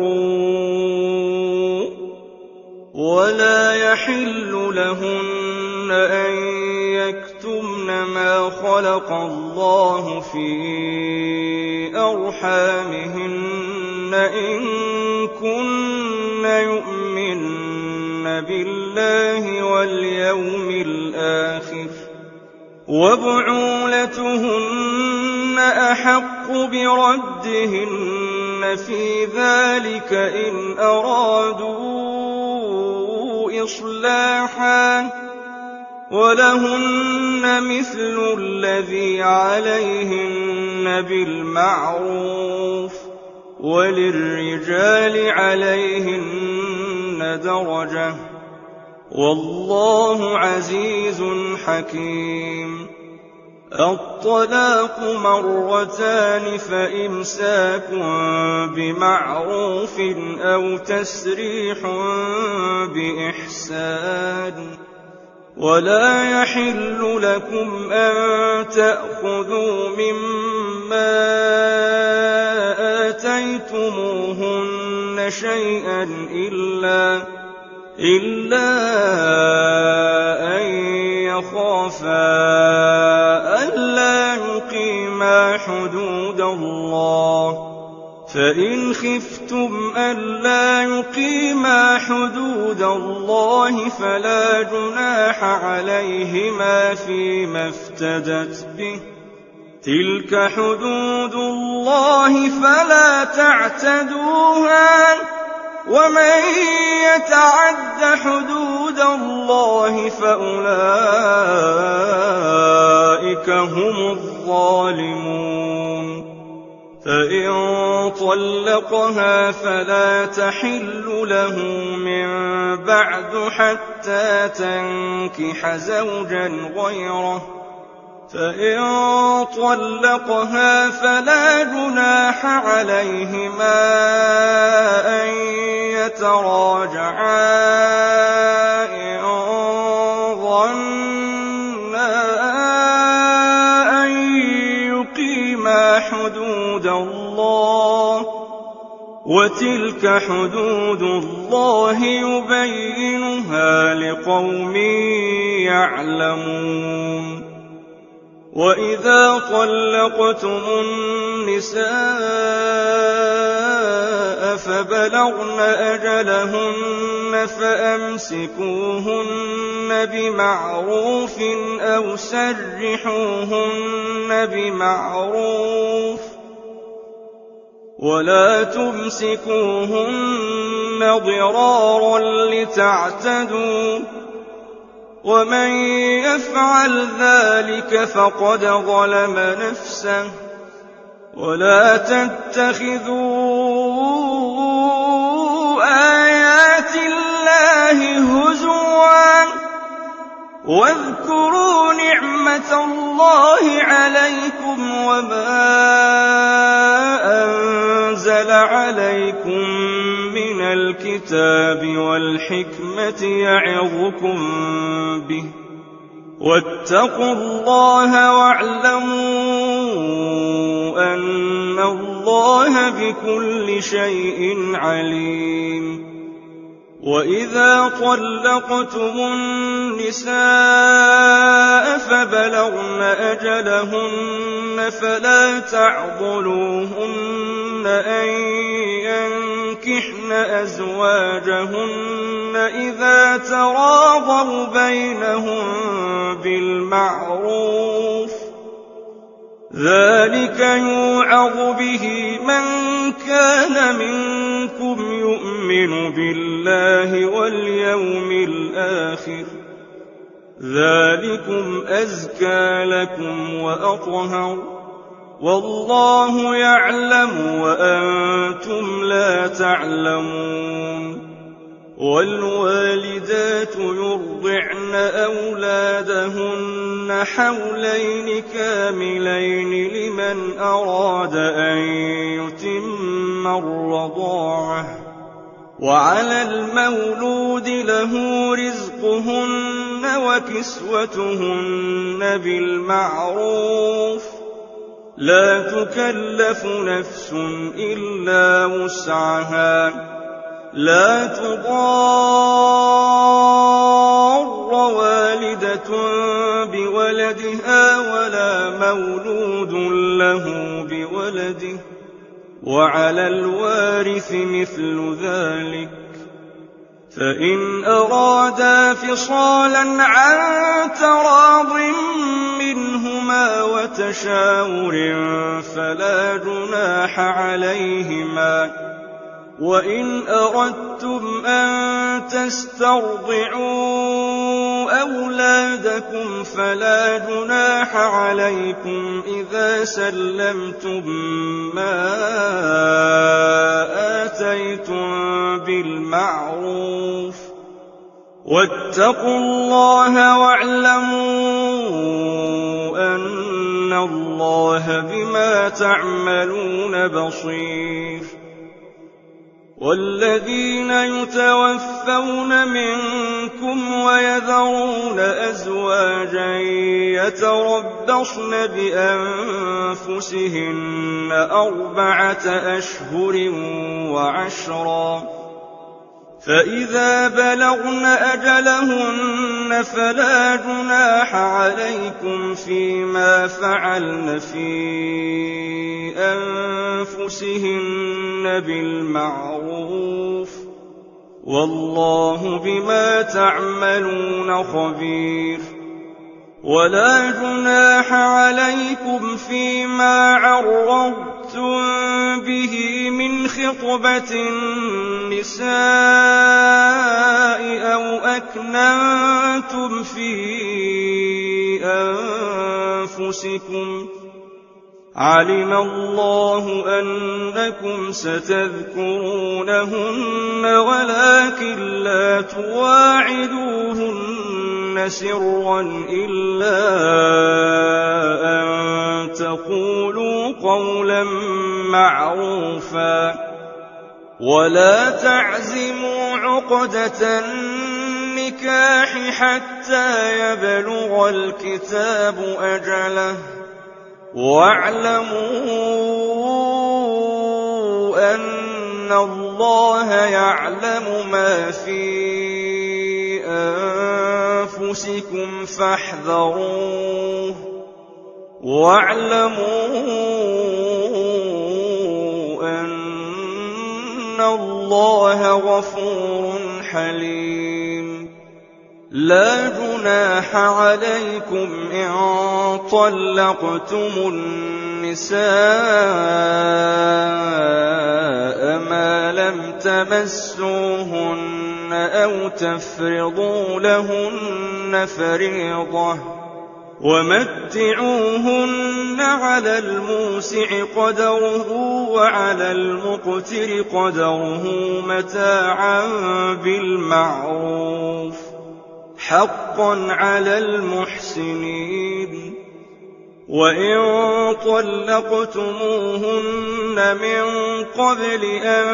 قروء ولا يحل لهن أن يكتمن ما خلق الله في أرحامهن إن كن يؤمن بالله واليوم الآخر وبعولتهن أحق بردهن في ذلك إن أرادوا إصلاحا ولهن مثل الذي عليهن بالمعروف وللرجال عليهن درجة والله عزيز حكيم الطلاق مرتان فإمساك بمعروف أو تسريح بإحسان ولا يحل لكم أن تأخذوا مما آتيتموهن شيئا إلا إلا أن يخافا ألا يقيما حدود الله فإن خفتم ألا يقيما حدود الله فلا جناح عليهما فيما افتدت به تلك حدود الله فلا تعتدوها ومن يتعد حدود الله فأولئك هم الظالمون فإن طلقها فلا تحل له من بعد حتى تنكح زوجا غيره فإن طلقها فلا جناح عليهما أن يتراجعا إن ظنا أن يقيما حدود الله وتلك حدود الله يبينها لقوم يعلمون وإذا طلقتم النساء فبلغن أجلهن فأمسكوهن بمعروف أو سرحوهن بمعروف ولا تمسكوهن ضرارا لتعتدوا ومن يفعل ذلك فقد ظلم نفسه ولا تتخذوا آيات الله هزوا واذكروا نعمة الله عليكم وما أنزل عليكم من الكتاب والحكمة يعظكم به واتقوا الله واعلموا أن الله بكل شيء عليم وإذا طلقتم النساء فبلغن أجلهن فلا تعضلوهن أن ينكحن أزواجهن إذا تراضوا بينهم بالمعروف ذلك يوعظ به من كان منكم يؤمن بالله واليوم الآخر ذلكم أزكى لكم وأطهر والله يعلم وأنتم لا تعلمون والوالدات يرضعن أولادهن حولين كاملين لمن أراد أن يتم الرضاعة وعلى المولود له رزقهن وكسوتهن بالمعروف لا تكلف نفس إلا وسعها لا تضار والدة بولدها ولا مولود له بولده وعلى الوارث مثل ذلك فإن أرادا فصالا عن تراض منهما وتشاور فلا جناح عليهما وإن أردتم أن تسترضعوا أولادكم فلا جناح عليكم إذا سلمتم ما آتيتم بالمعروف واتقوا الله واعلموا أن الله بما تعملون بصير والذين يتوفون منكم ويذرون أزواجا يتربصن بأنفسهن أربعة أشهر وعشرا فإذا بلغن أجلهن فلا جناح عليكم فيما فعلن في أنفسهن بالمعروف والله بما تعملون خبير ولا جناح عليكم فيما عرضتم به من خطبة النساء أو أكننتم في أنفسكم علم الله أنكم ستذكرونهن ولكن لا تواعدوهن سرا إلا أن تقولوا قولا معروفا ولا تعزموا عقدة النكاح حتى يبلغ الكتاب أجله واعلموا أن الله يعلم ما في أنفسكم فاحذروه واعلموا أن الله غفور حليم لا جناح عليكم إن طلقتم النساء ما لم تمسوهن أو تفرضوا لهن فريضة ومتعوهن على الموسع قدره وعلى المقتر قدره متاعا بالمعروف حقا على المحسنين وإن طلقتموهن من قبل أن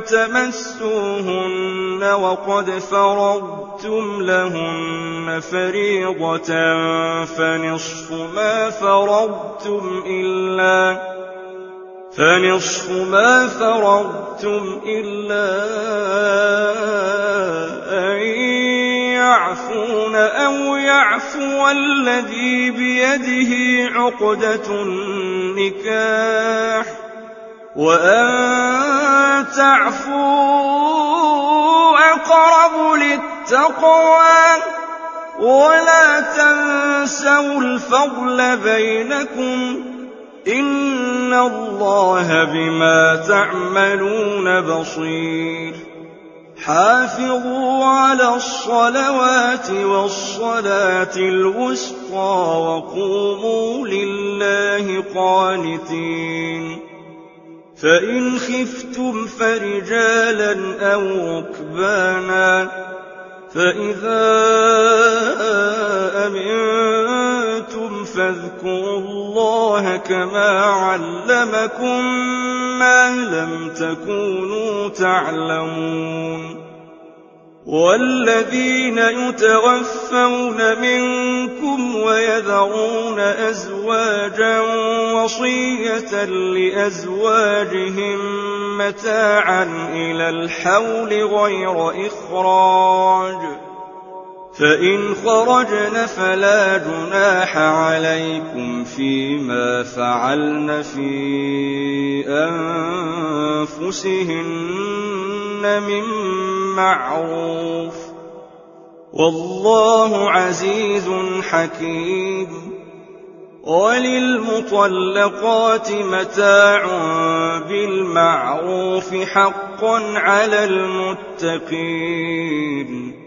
تمسوهن وقد فرضتم لهن فريضة فنصف ما فرضتم إلا فنصف ما فرضتم إلا أن يعفون أو يعفو الذي بيده عقدة النكاح وأن تعفوا أقرب للتقوى ولا تنسوا الفضل بينكم إن الله بما تعملون بصير حافظوا على الصلوات والصلاة الوسطى وقوموا لله قانتين فإن خفتم فرجالا أو ركبانا فإذا أمنتم فاذكروا الله كما علمكم ما لم تكونوا تعلمون والذين يتوفون منكم ويذرون أزواجا وصية لأزواجهم متاعا إلى الحول غير إخراج فإن خرجن فلا جناح عليكم فيما فعلن في أنفسهن من معروف والله عزيز حكيم وللمطلقات متاع بالمعروف حقا على المتقين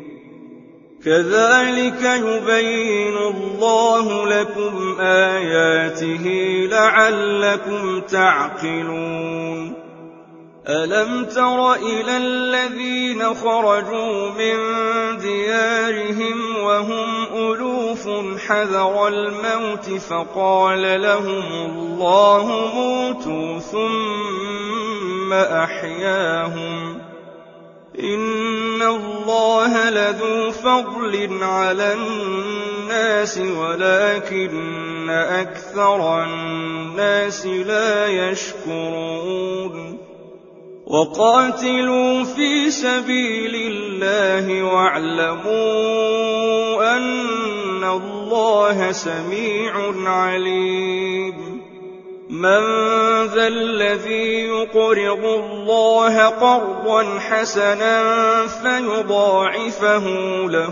كذلك يبين الله لكم آياته لعلكم تعقلون ألم تر إلى الذين خرجوا من ديارهم وهم ألوف حذر الموت فقال لهم الله موتوا ثم أحياهم إن الله لذو فضل على الناس ولكن أكثر الناس لا يشكرون وقاتلوا في سبيل الله واعلموا أن الله سميع عليم من ذا الذي يقرض الله قرضا حسنا فيضاعفه له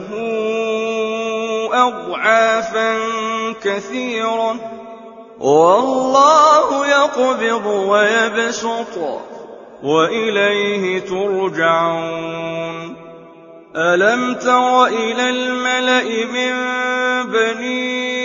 أضعافا كثيرة والله يقبض ويبسط وإليه ترجعون ألم تر إلى الملأ من بني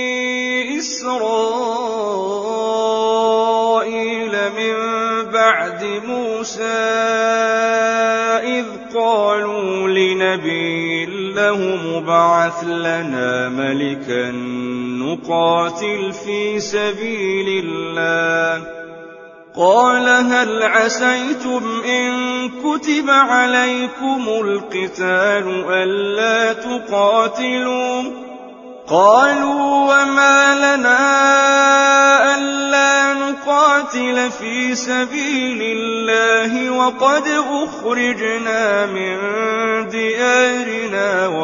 إسرائيل من بعد موسى إذ قالوا لنبي له مبعث لنا ملكا نقاتل في سبيل الله قال هل عسيتم إن كتب عليكم القتال ألا تقاتلوا قالوا وما لنا ألا نقاتل في سبيل الله وقد أخرجنا من ديارنا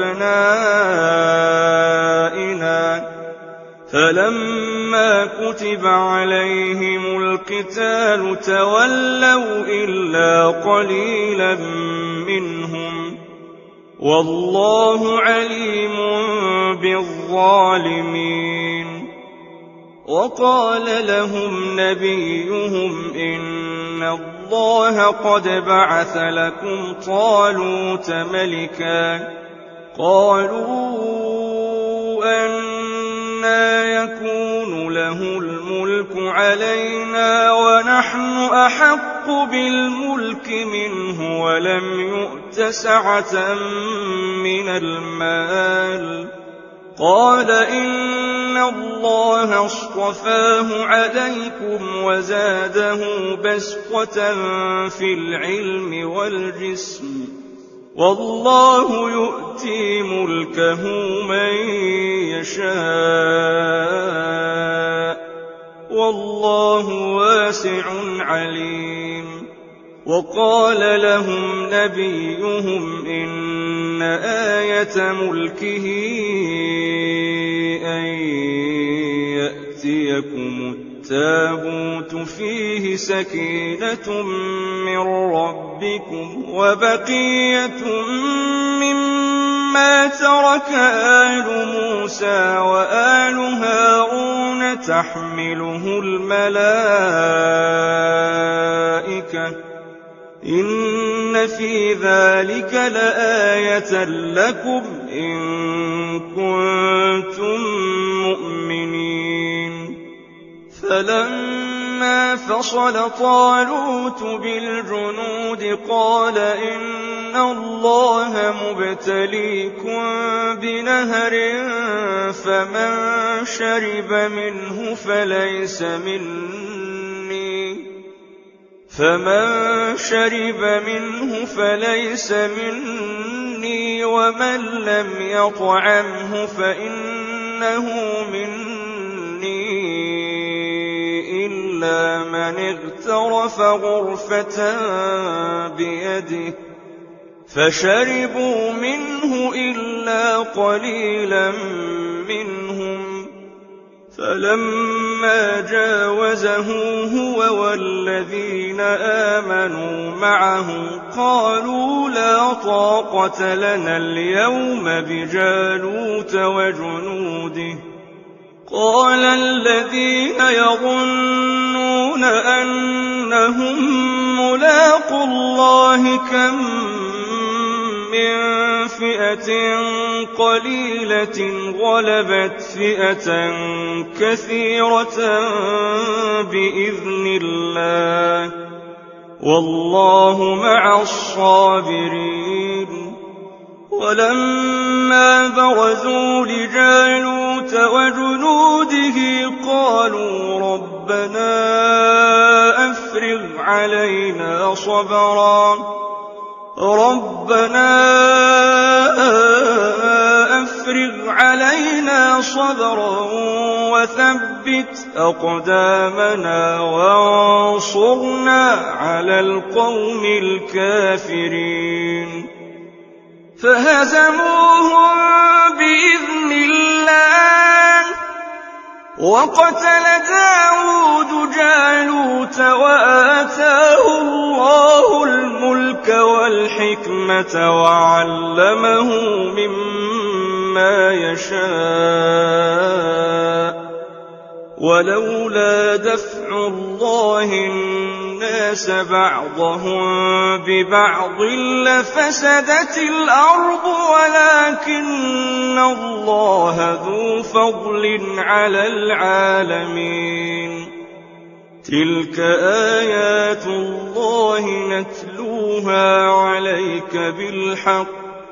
وأبنائنا فلما كتب عليهم القتال تولوا إلا قليلا منهم والله عليم بالظالمين. وقال لهم نبيهم إن الله قد بعث لكم طالوت ملكا. قالوا أنى يكون له الملك علينا ونحن أحق بالملك منه ولم يؤت سعة من المال. قال إن الله اصطفاه عليكم وزاده بسطة في العلم والجسم والله يؤتي ملكه من يشاء والله واسع عليم. وقال لهم نبيهم إن آية ملكه أن يأتيكم التابوت فيه سكينة من ربكم وبقية مما ترك آل موسى وآل هارون تحمله الملائكة إن في ذلك لآية لكم إن كنتم مؤمنين. فلما فصل طالوت بالجنود قال إن الله مبتليكم بنهر فمن شرب منه فليس مني فمن شرب منه فليس مني ومن لم يطعمه فإنه مني إلا من اغترف غرفة بيده فشربوا منه إلا قليلا منهم. فلما جاوزه هو والذين آمنوا معه قالوا لا طاقة لنا اليوم بجالوت وجنوده. قال الذين يظنون أنهم ملاقو الله كم من فئة قليلة غلبت فئة كثيرة بإذن الله والله مع الصابرين. ولما برزوا لجالوت وجنوده قالوا ربنا أفرغ علينا صبرا ربنا أفرغ علينا صبرا وثبت أقدامنا وانصرنا على القوم الكافرين. فهزموهم بإذن الله وقتل داود جالوت وآتاه الله الملك والحكمة وعلمه مما يشاء. ولولا دفع الله الناس بعضهم ببعض لفسدت الأرض ولكن الله ذو فضل على العالمين. تلك آيات الله نتلوها عليك بالحق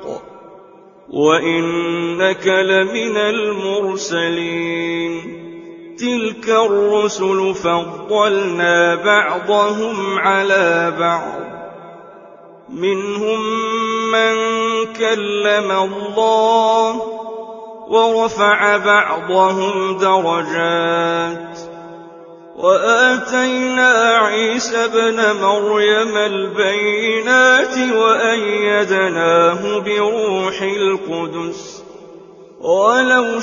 وإنك لمن المرسلين. تلك الرسل فضلنا بعضهم على بعض منهم من كلم الله ورفع بعضهم درجات وآتينا عيسى ابن مريم البينات وأيدناه بروح القدس. ولو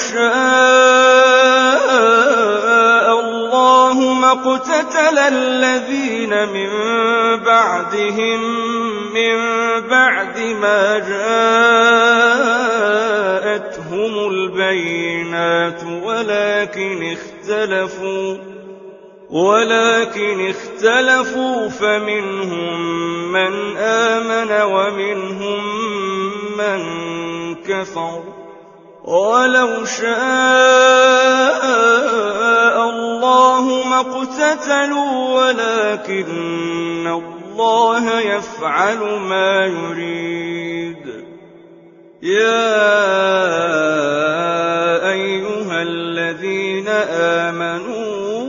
شاء الله ما اقتتل الذين من بعدهم من بعد ما جاءتهم البينات ولكن اختلفوا ولكن اختلفوا فمنهم من آمن ومنهم من كفر ولو شاء الله ما اقتتلوا ولكن الله يفعل ما يريد. يا أيها الذين آمنوا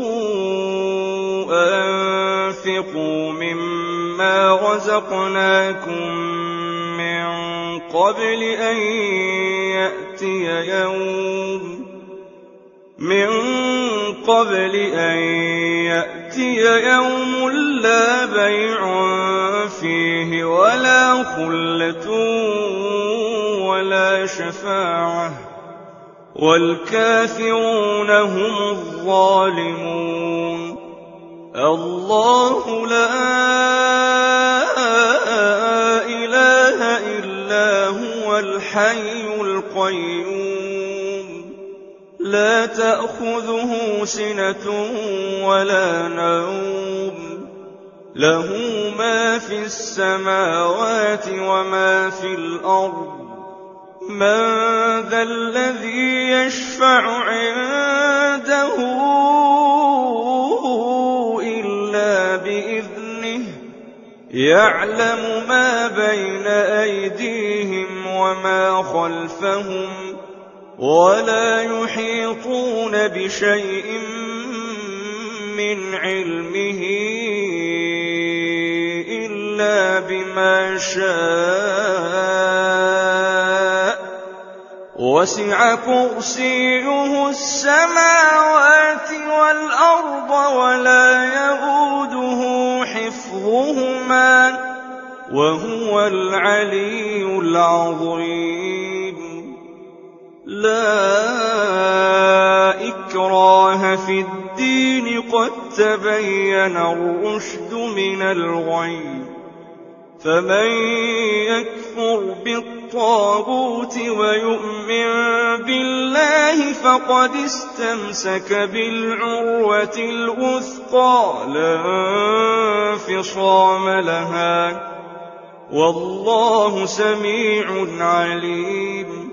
أنفقوا مما رزقناكم من قبل أن يأتي يوم من قبل أن يأتي يوم لا بيع فيه ولا خلة ولا شفاعة والكافرون هم الظالمون. الله لا إله إلا هو الحي القيوم لا تأخذه سنة ولا نوم له ما في السماوات وما في الأرض من ذا الذي يشفع عنده إلا بإذنه يعلم ما بين أيديهم وما خلفهم ولا يحيطون بشيء من علمه إلا بما شاء وسع كرسيه السماوات والأرض ولا يئوده حفظهما وهو العلي العظيم. لا إكراه في الدين قد تبين الرشد من الغي فمن يكفر بالطاغوت ويؤمن بالله فقد استمسك بالعروة الوثقى لا انفصام لها والله سميع عليم.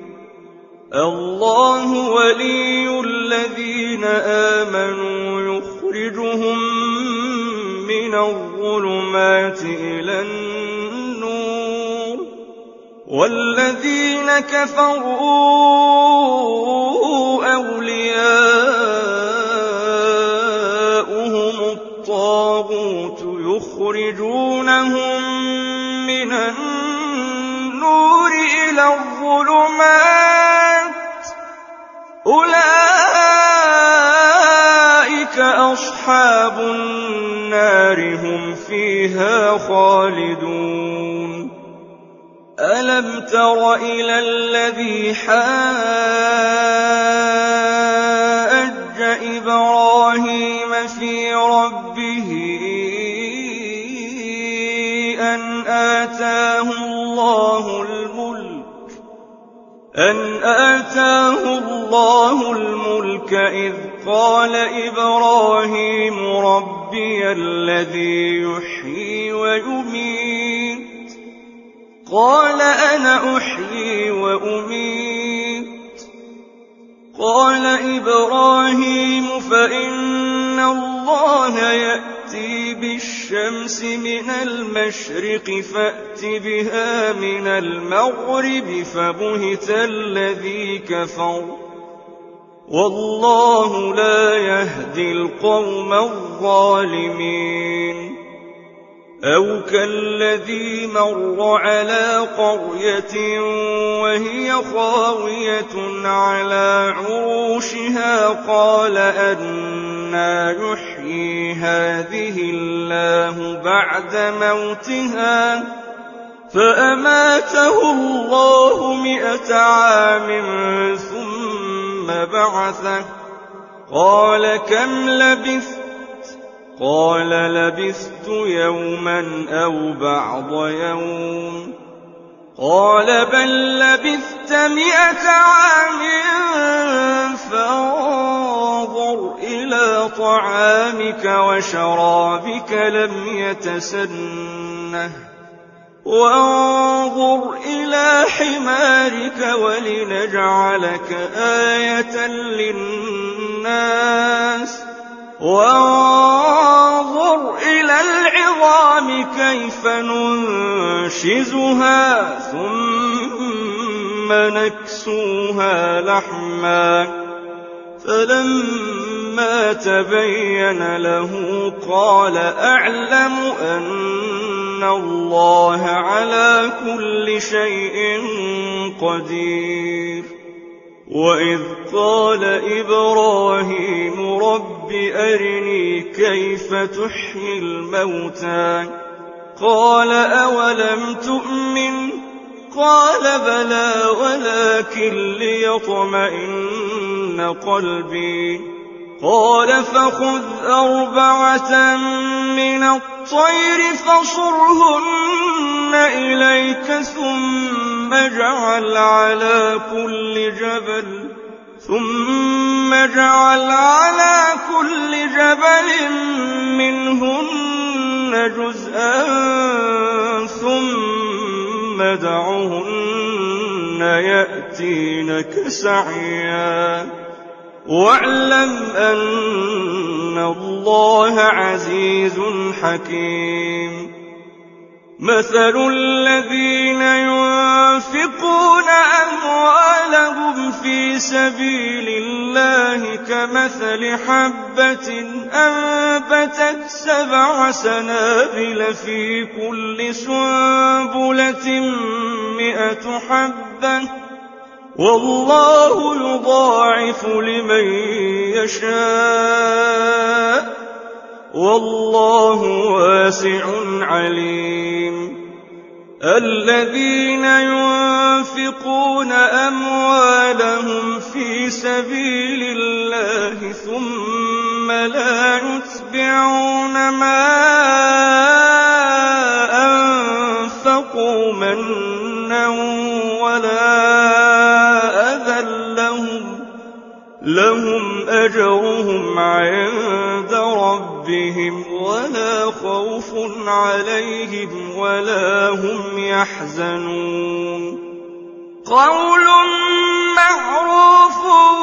الله ولي الذين آمنوا يخرجهم من الظلمات إلى النور والذين كفروا أولياؤهم الطاغوت يخرجونهم من النور إلى الظلمات أولئك أصحاب النار هم فيها خالدون. ألم تر إلى الذي حاج إبراهيم في ربه أن آتاه الله الملك أن آتاه الله الملك إذ قال إبراهيم ربي الذي يحيي ويميت قال أنا أحيي وأميت قال إبراهيم فإن الله يأتي بالشمس من المشرق فأت بها من المغرب فبهت الذي كفر والله لا يهدي القوم الظالمين. أو كالذي مر على قرية وهي خاوية على عروشها قال أنى يحيي هذه الله بعد موتها فأماته الله مئة عام ثم بعثه قال كم لبثت قال لبثت يوما أو بعض يوم قال بل لبثت مئة عام فانظر إلى طعامك وشرابك لم يتسنه وانظر إلى حمارك ولنجعلك آية للناس وانظر إلى العظام كيف ننشزها ثم نكسوها لحما فلما تبين له قال أعلم أن الله على كل شيء قدير وإذ قال إبراهيم رب أرني كيف تحيي الموتى قال أولم تؤمن قال بلى ولكن ليطمئن قلبي قال فخذ أربعة من الطير فصرهن إليك ثم اجعل على كل جبل ثم اجعل على كل جبل منهن جزءا ثم دعهن يأتينك سعيا واعلم أن الله عزيز حكيم مثل الذين ينفقون أموالهم في سبيل الله كمثل حبة أنبتت سبع سنابل في كل سنبلة مئة حبة والله يضاعف لمن يشاء والله واسع عليم الذين ينفقون أموالهم في سبيل الله ثم لا يتبعون ما أنفقوا منا ولا أذى لهم لهم أجرهم عند ربهم ولا خوف عليهم ولا هم يحزنون قول معروف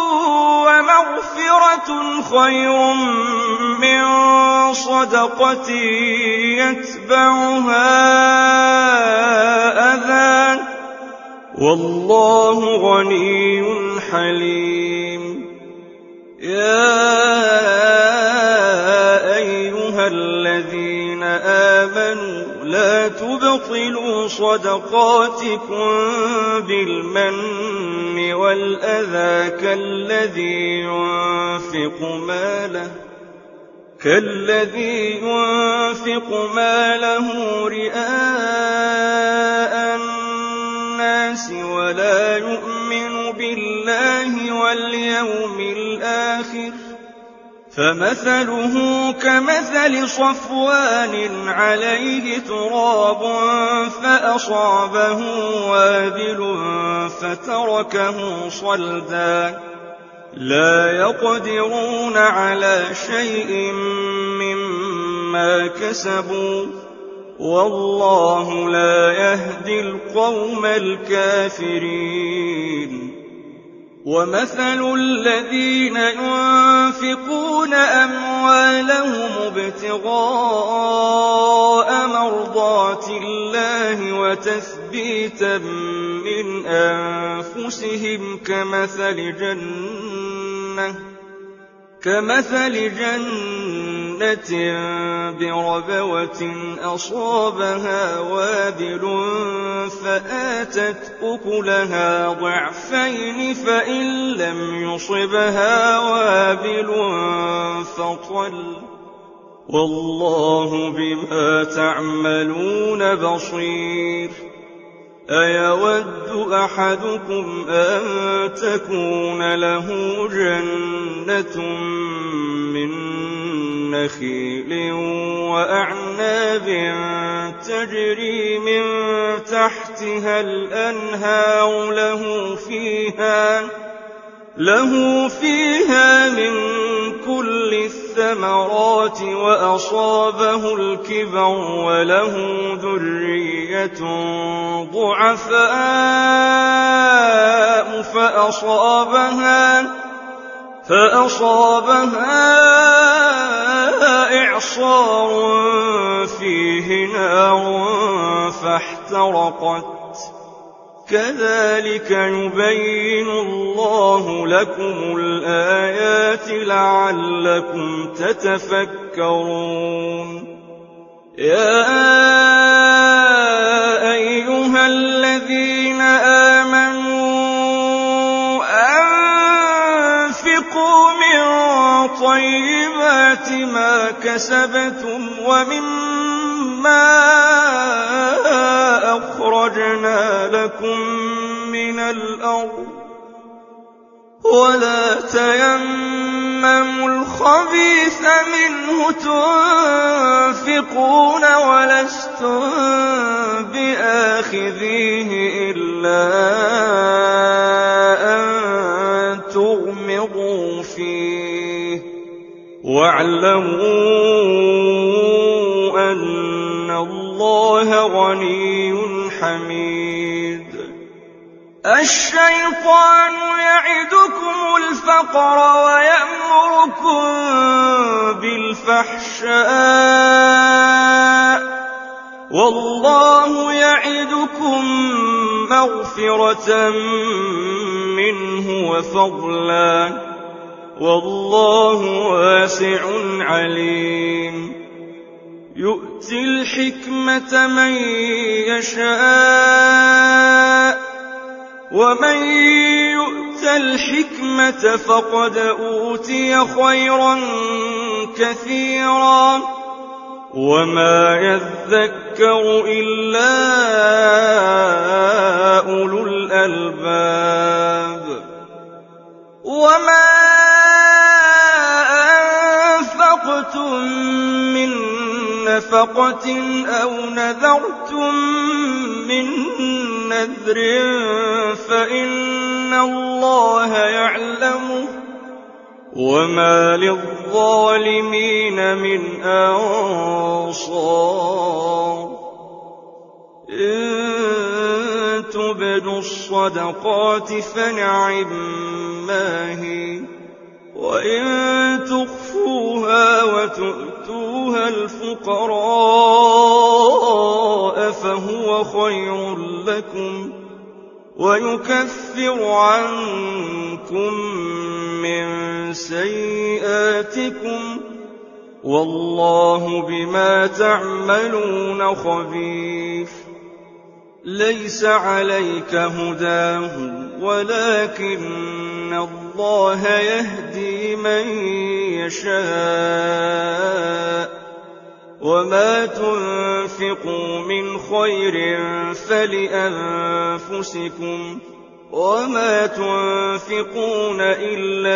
ومغفرة خير من صدقة يتبعها أذى والله غني حليم يا أيها الذين آمنوا لا تبطلوا صدقاتكم بالمن والأذى كالذي ينفق ماله كالذي ينفق ماله رئاء الناس ولا يؤمن بالله واليوم الآخر فمثله كمثل صفوان عليه تراب فأصابه وابل فتركه صلدا لا يقدرون على شيء مما كسبوا والله لا يهدي القوم الكافرين ومثل الذين ينفقون أموالهم ابتغاء مرضات الله وتثبيتا من أنفسهم كمثل جنة كمثل جنة بربوة أصابها وابل فآتت أكلها ضعفين فإن لم يصبها وابل فطل والله بما تعملون بصير أيود أحدكم أن تكون له جنة من نخيل وأعناب تجري من تحتها الأنهار له فيها له فيها من كل الثمرات وأصابه الكبر وله ذرية ضعفاء فأصابها فأصابها إعصار فيه نار فاحترقت كذلك يبين الله لكم الآيات لعلكم تتفكرون يا أيها الذين آمنوا أنفقوا من طيبات ما كسبتم ومما أخرجنا لكم من الأرض ولا تيمموا الخبيث منه تنفقون ولستم بآخذيه إلا أن تغمضوا فيه واعلموا أن الله غني حميد الشيطان يعدكم الفقر ويأمركم بالفحشاء والله يعدكم مغفرة منه وفضلا والله واسع عليم يؤتي الحكمة من يشاء ومن يؤت الحكمة فقد أوتي خيرا كثيرا وما يذكر إلا أولو الألباب وما أنفقتم من نفقة أو نذرتم من نذر فإن الله يعلمه وما للظالمين من أنصار إن تبدوا الصدقات فنعما هي وإن تخفوها وتؤتوها الفقراء فهو خير لكم ويكفر عنكم من سيئاتكم والله بما تعملون خبير ليس عليك هداهم ولكن الله يهدي من يشاء وما تنفقوا من خير فلأنفسكم وما تنفقون إلا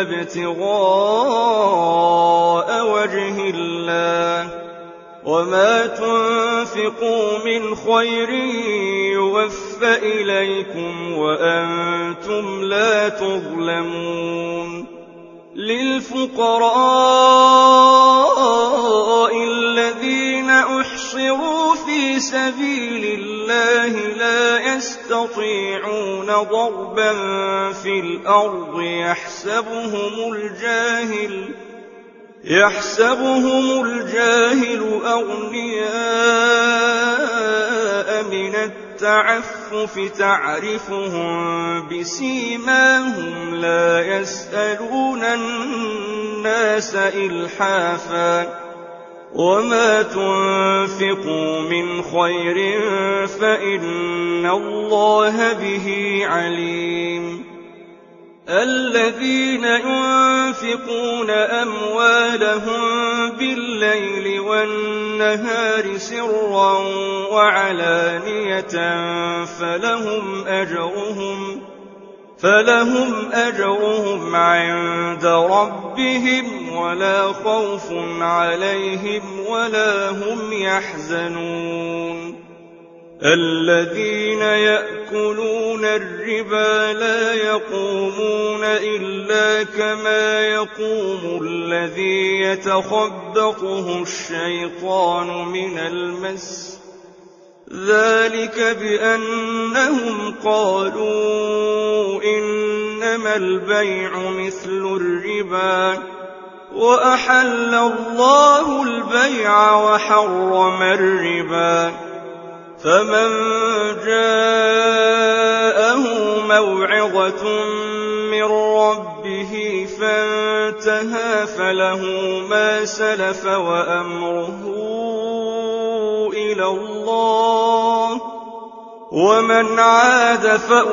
ابتغاء وجه الله وما تنفقوا من خير يوفى إليكم وأنتم لا تظلمون للفقراء الذين أحصروا في سبيل الله لا يستطيعون ضربا في الأرض يحسبهم الجاهل يحسبهم الجاهل أغنياء من التعفف تعرفهم بسيماهم لا يسألون الناس إلحافا وما تنفقوا من خير فإن الله به عليم الذين ينفقون أموالهم بالليل والنهار سرا وعلانية فلهم أجرهم فلهم أجرهم عند ربهم ولا خوف عليهم ولا هم يحزنون الذين يأكلون الربا لا يقومون إلا كما يقوم الذي يتخبطه الشيطان من المس ذلك بأنهم قالوا إنما البيع مثل الربا وأحل الله البيع وحرم الربا فمن جاءه موعظة من ربه فانتهى فله ما سلف وأمره إلى الله ومن عاد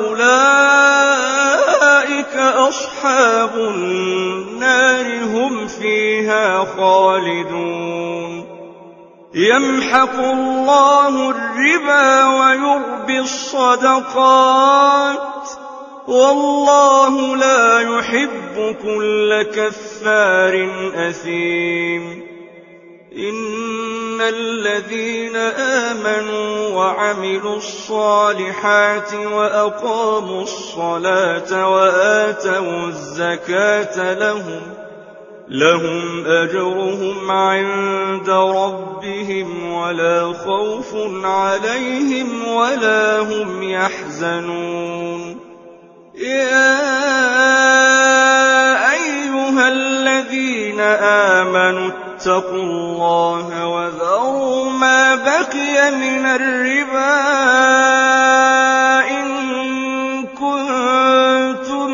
فأولئك أصحاب النار هم فيها خالدون يمحق الله الربا ويربي الصدقات والله لا يحب كل كفار أثيم إن الذين آمنوا وعملوا الصالحات وأقاموا الصلاة وآتوا الزكاة لهم لهم أجرهم عند ربهم ولا خوف عليهم ولا هم يحزنون يا أيها الذين آمنوا اتقوا الله وذروا ما بقي من الربا إن كنتم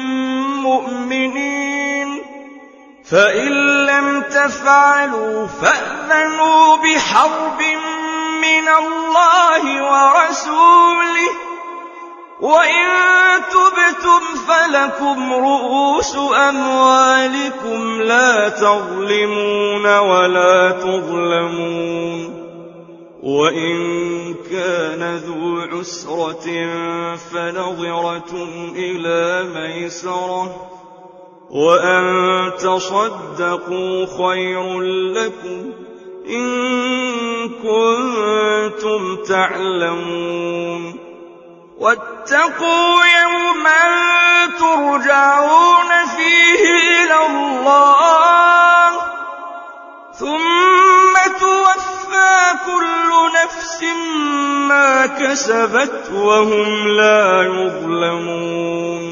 مؤمنين فإن لم تفعلوا فأذنوا بحرب من الله ورسوله وإن تبتم فلكم رؤوس أموالكم لا تظلمون ولا تظلمون وإن كان ذو عسرة فنظرة إلى ميسرة وأن تصدقوا خير لكم إن كنتم تعلمون واتقوا يوما ترجعون فيه إلى الله ثم توفى كل نفس ما كسبت وهم لا يظلمون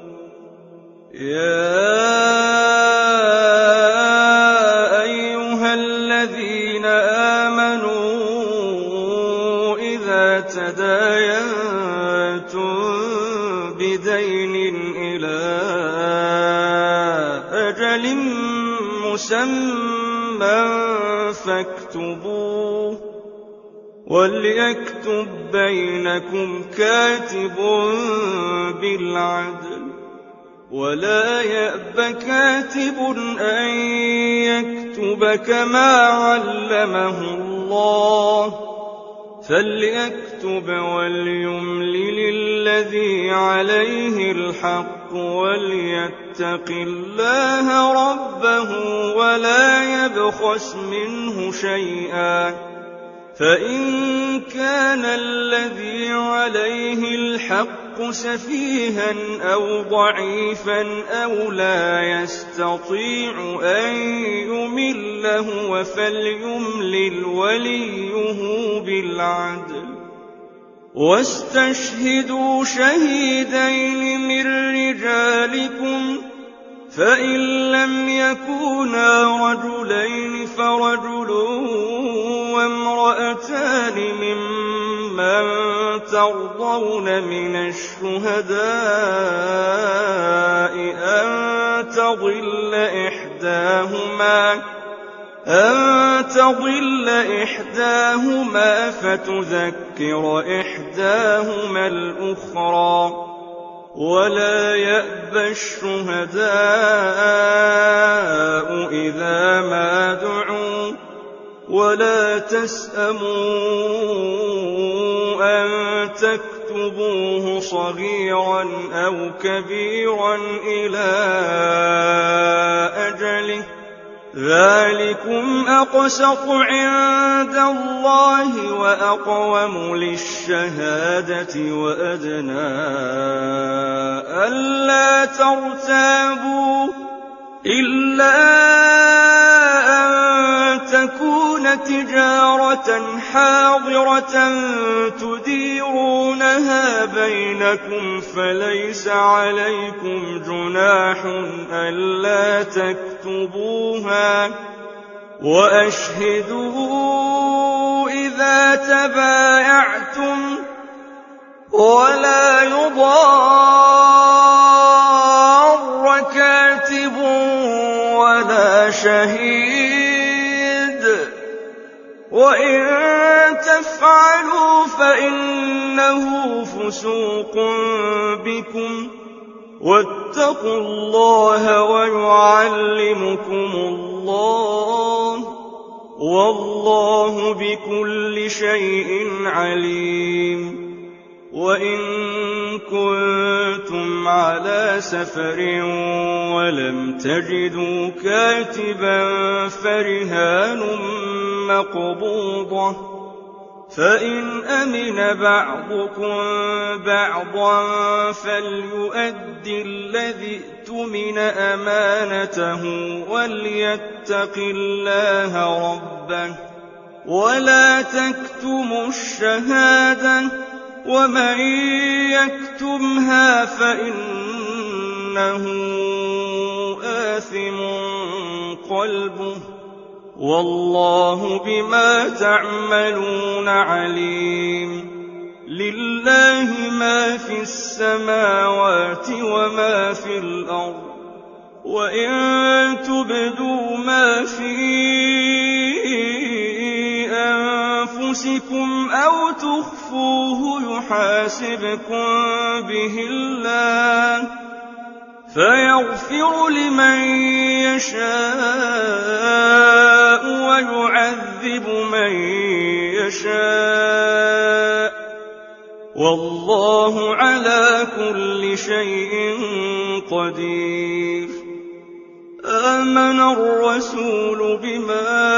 يا أيها الذين آمنوا إذا تداينتم بدين إلى أجل مسمى فاكتبوه وليكتب بينكم كاتب بالعدل ولا يأب كاتب أن يكتب كما علمه الله فليكتب وليملل الذي عليه الحق وليتق الله ربه ولا يبخس منه شيئا فإن كان الذي عليه الحق سفيها أو ضعيفا أو لا يستطيع أن يمله فليملل وليه بالعدل واستشهدوا شهيدين من رجالكم فإن لم يكونا رجلين فرجل وامرأتان ممن ترضون من الشهداء أن تضل إحداهما أن تضل إحداهما فتذكر إحداهما الأخرى ولا يأبى الشهداء إذا ما دعوا ولا تسأموا أن تكتبوا تكتبوه صغيرا أو كبيرا إلى أجله ذلكم أقسط عند الله وأقوم للشهادة وأدنى ألا ترتابوا إلا أن تكون تجارة حاضرة تديرونها بينكم فليس عليكم جناح ألا تكتبوها وأشهدوا إذا تبايعتم ولا يضار كاتب ولا شهيد وإن تفعلوا فإنه فسوق بكم واتقوا الله ويعلمكم الله والله بكل شيء عليم. وإن كنتم على سفر ولم تجدوا كاتبا فرهان مقبوضة فإن أمن بعضكم بعضا فليؤدي الذي اؤتمن أمانته وليتق الله ربه ولا تكتموا الشهادة ومن يكتمها فإنه آثم قلبه والله بما تعملون عليم. لله ما في السماوات وما في الأرض وإن تبدوا ما في أنفسكم أو تخفوه يحاسبكم به الله فيغفر لمن يشاء ويعذب من يشاء والله على كل شيء قدير. آمن الرسول بما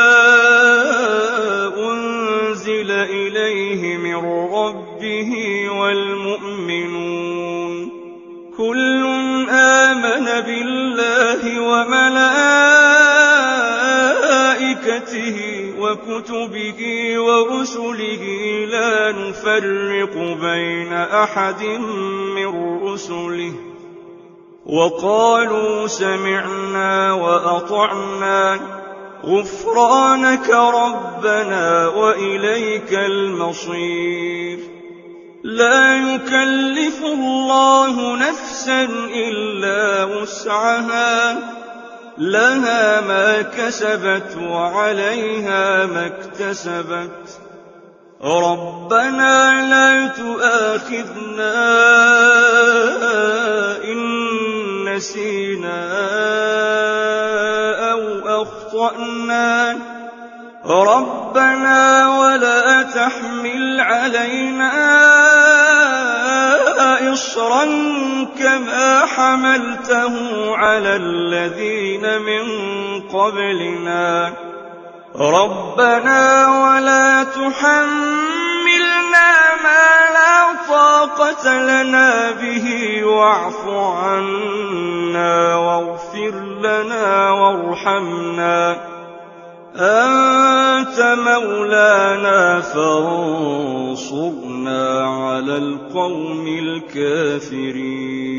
أنزل إليه من ربه والمؤمنون كل آمن بالله وملائكته وكتبه ورسله لا نفرق بين أحد من رسله وقالوا سمعنا وأطعنا غفرانك ربنا وإليك المصير. لا يكلف الله نفسا إلا وسعها لها ما كسبت وعليها ما اكتسبت ربنا لا تؤاخذنا إن نسينا أو أخطأنا ربنا ولا تحمل علينا إصرا كما حملته على الذين من قبلنا ربنا ولا تحملنا ما لا طاقة لنا به واعف عنا واغفر لنا وارحمنا أنت مولانا فانصرنا على القوم الكافرين.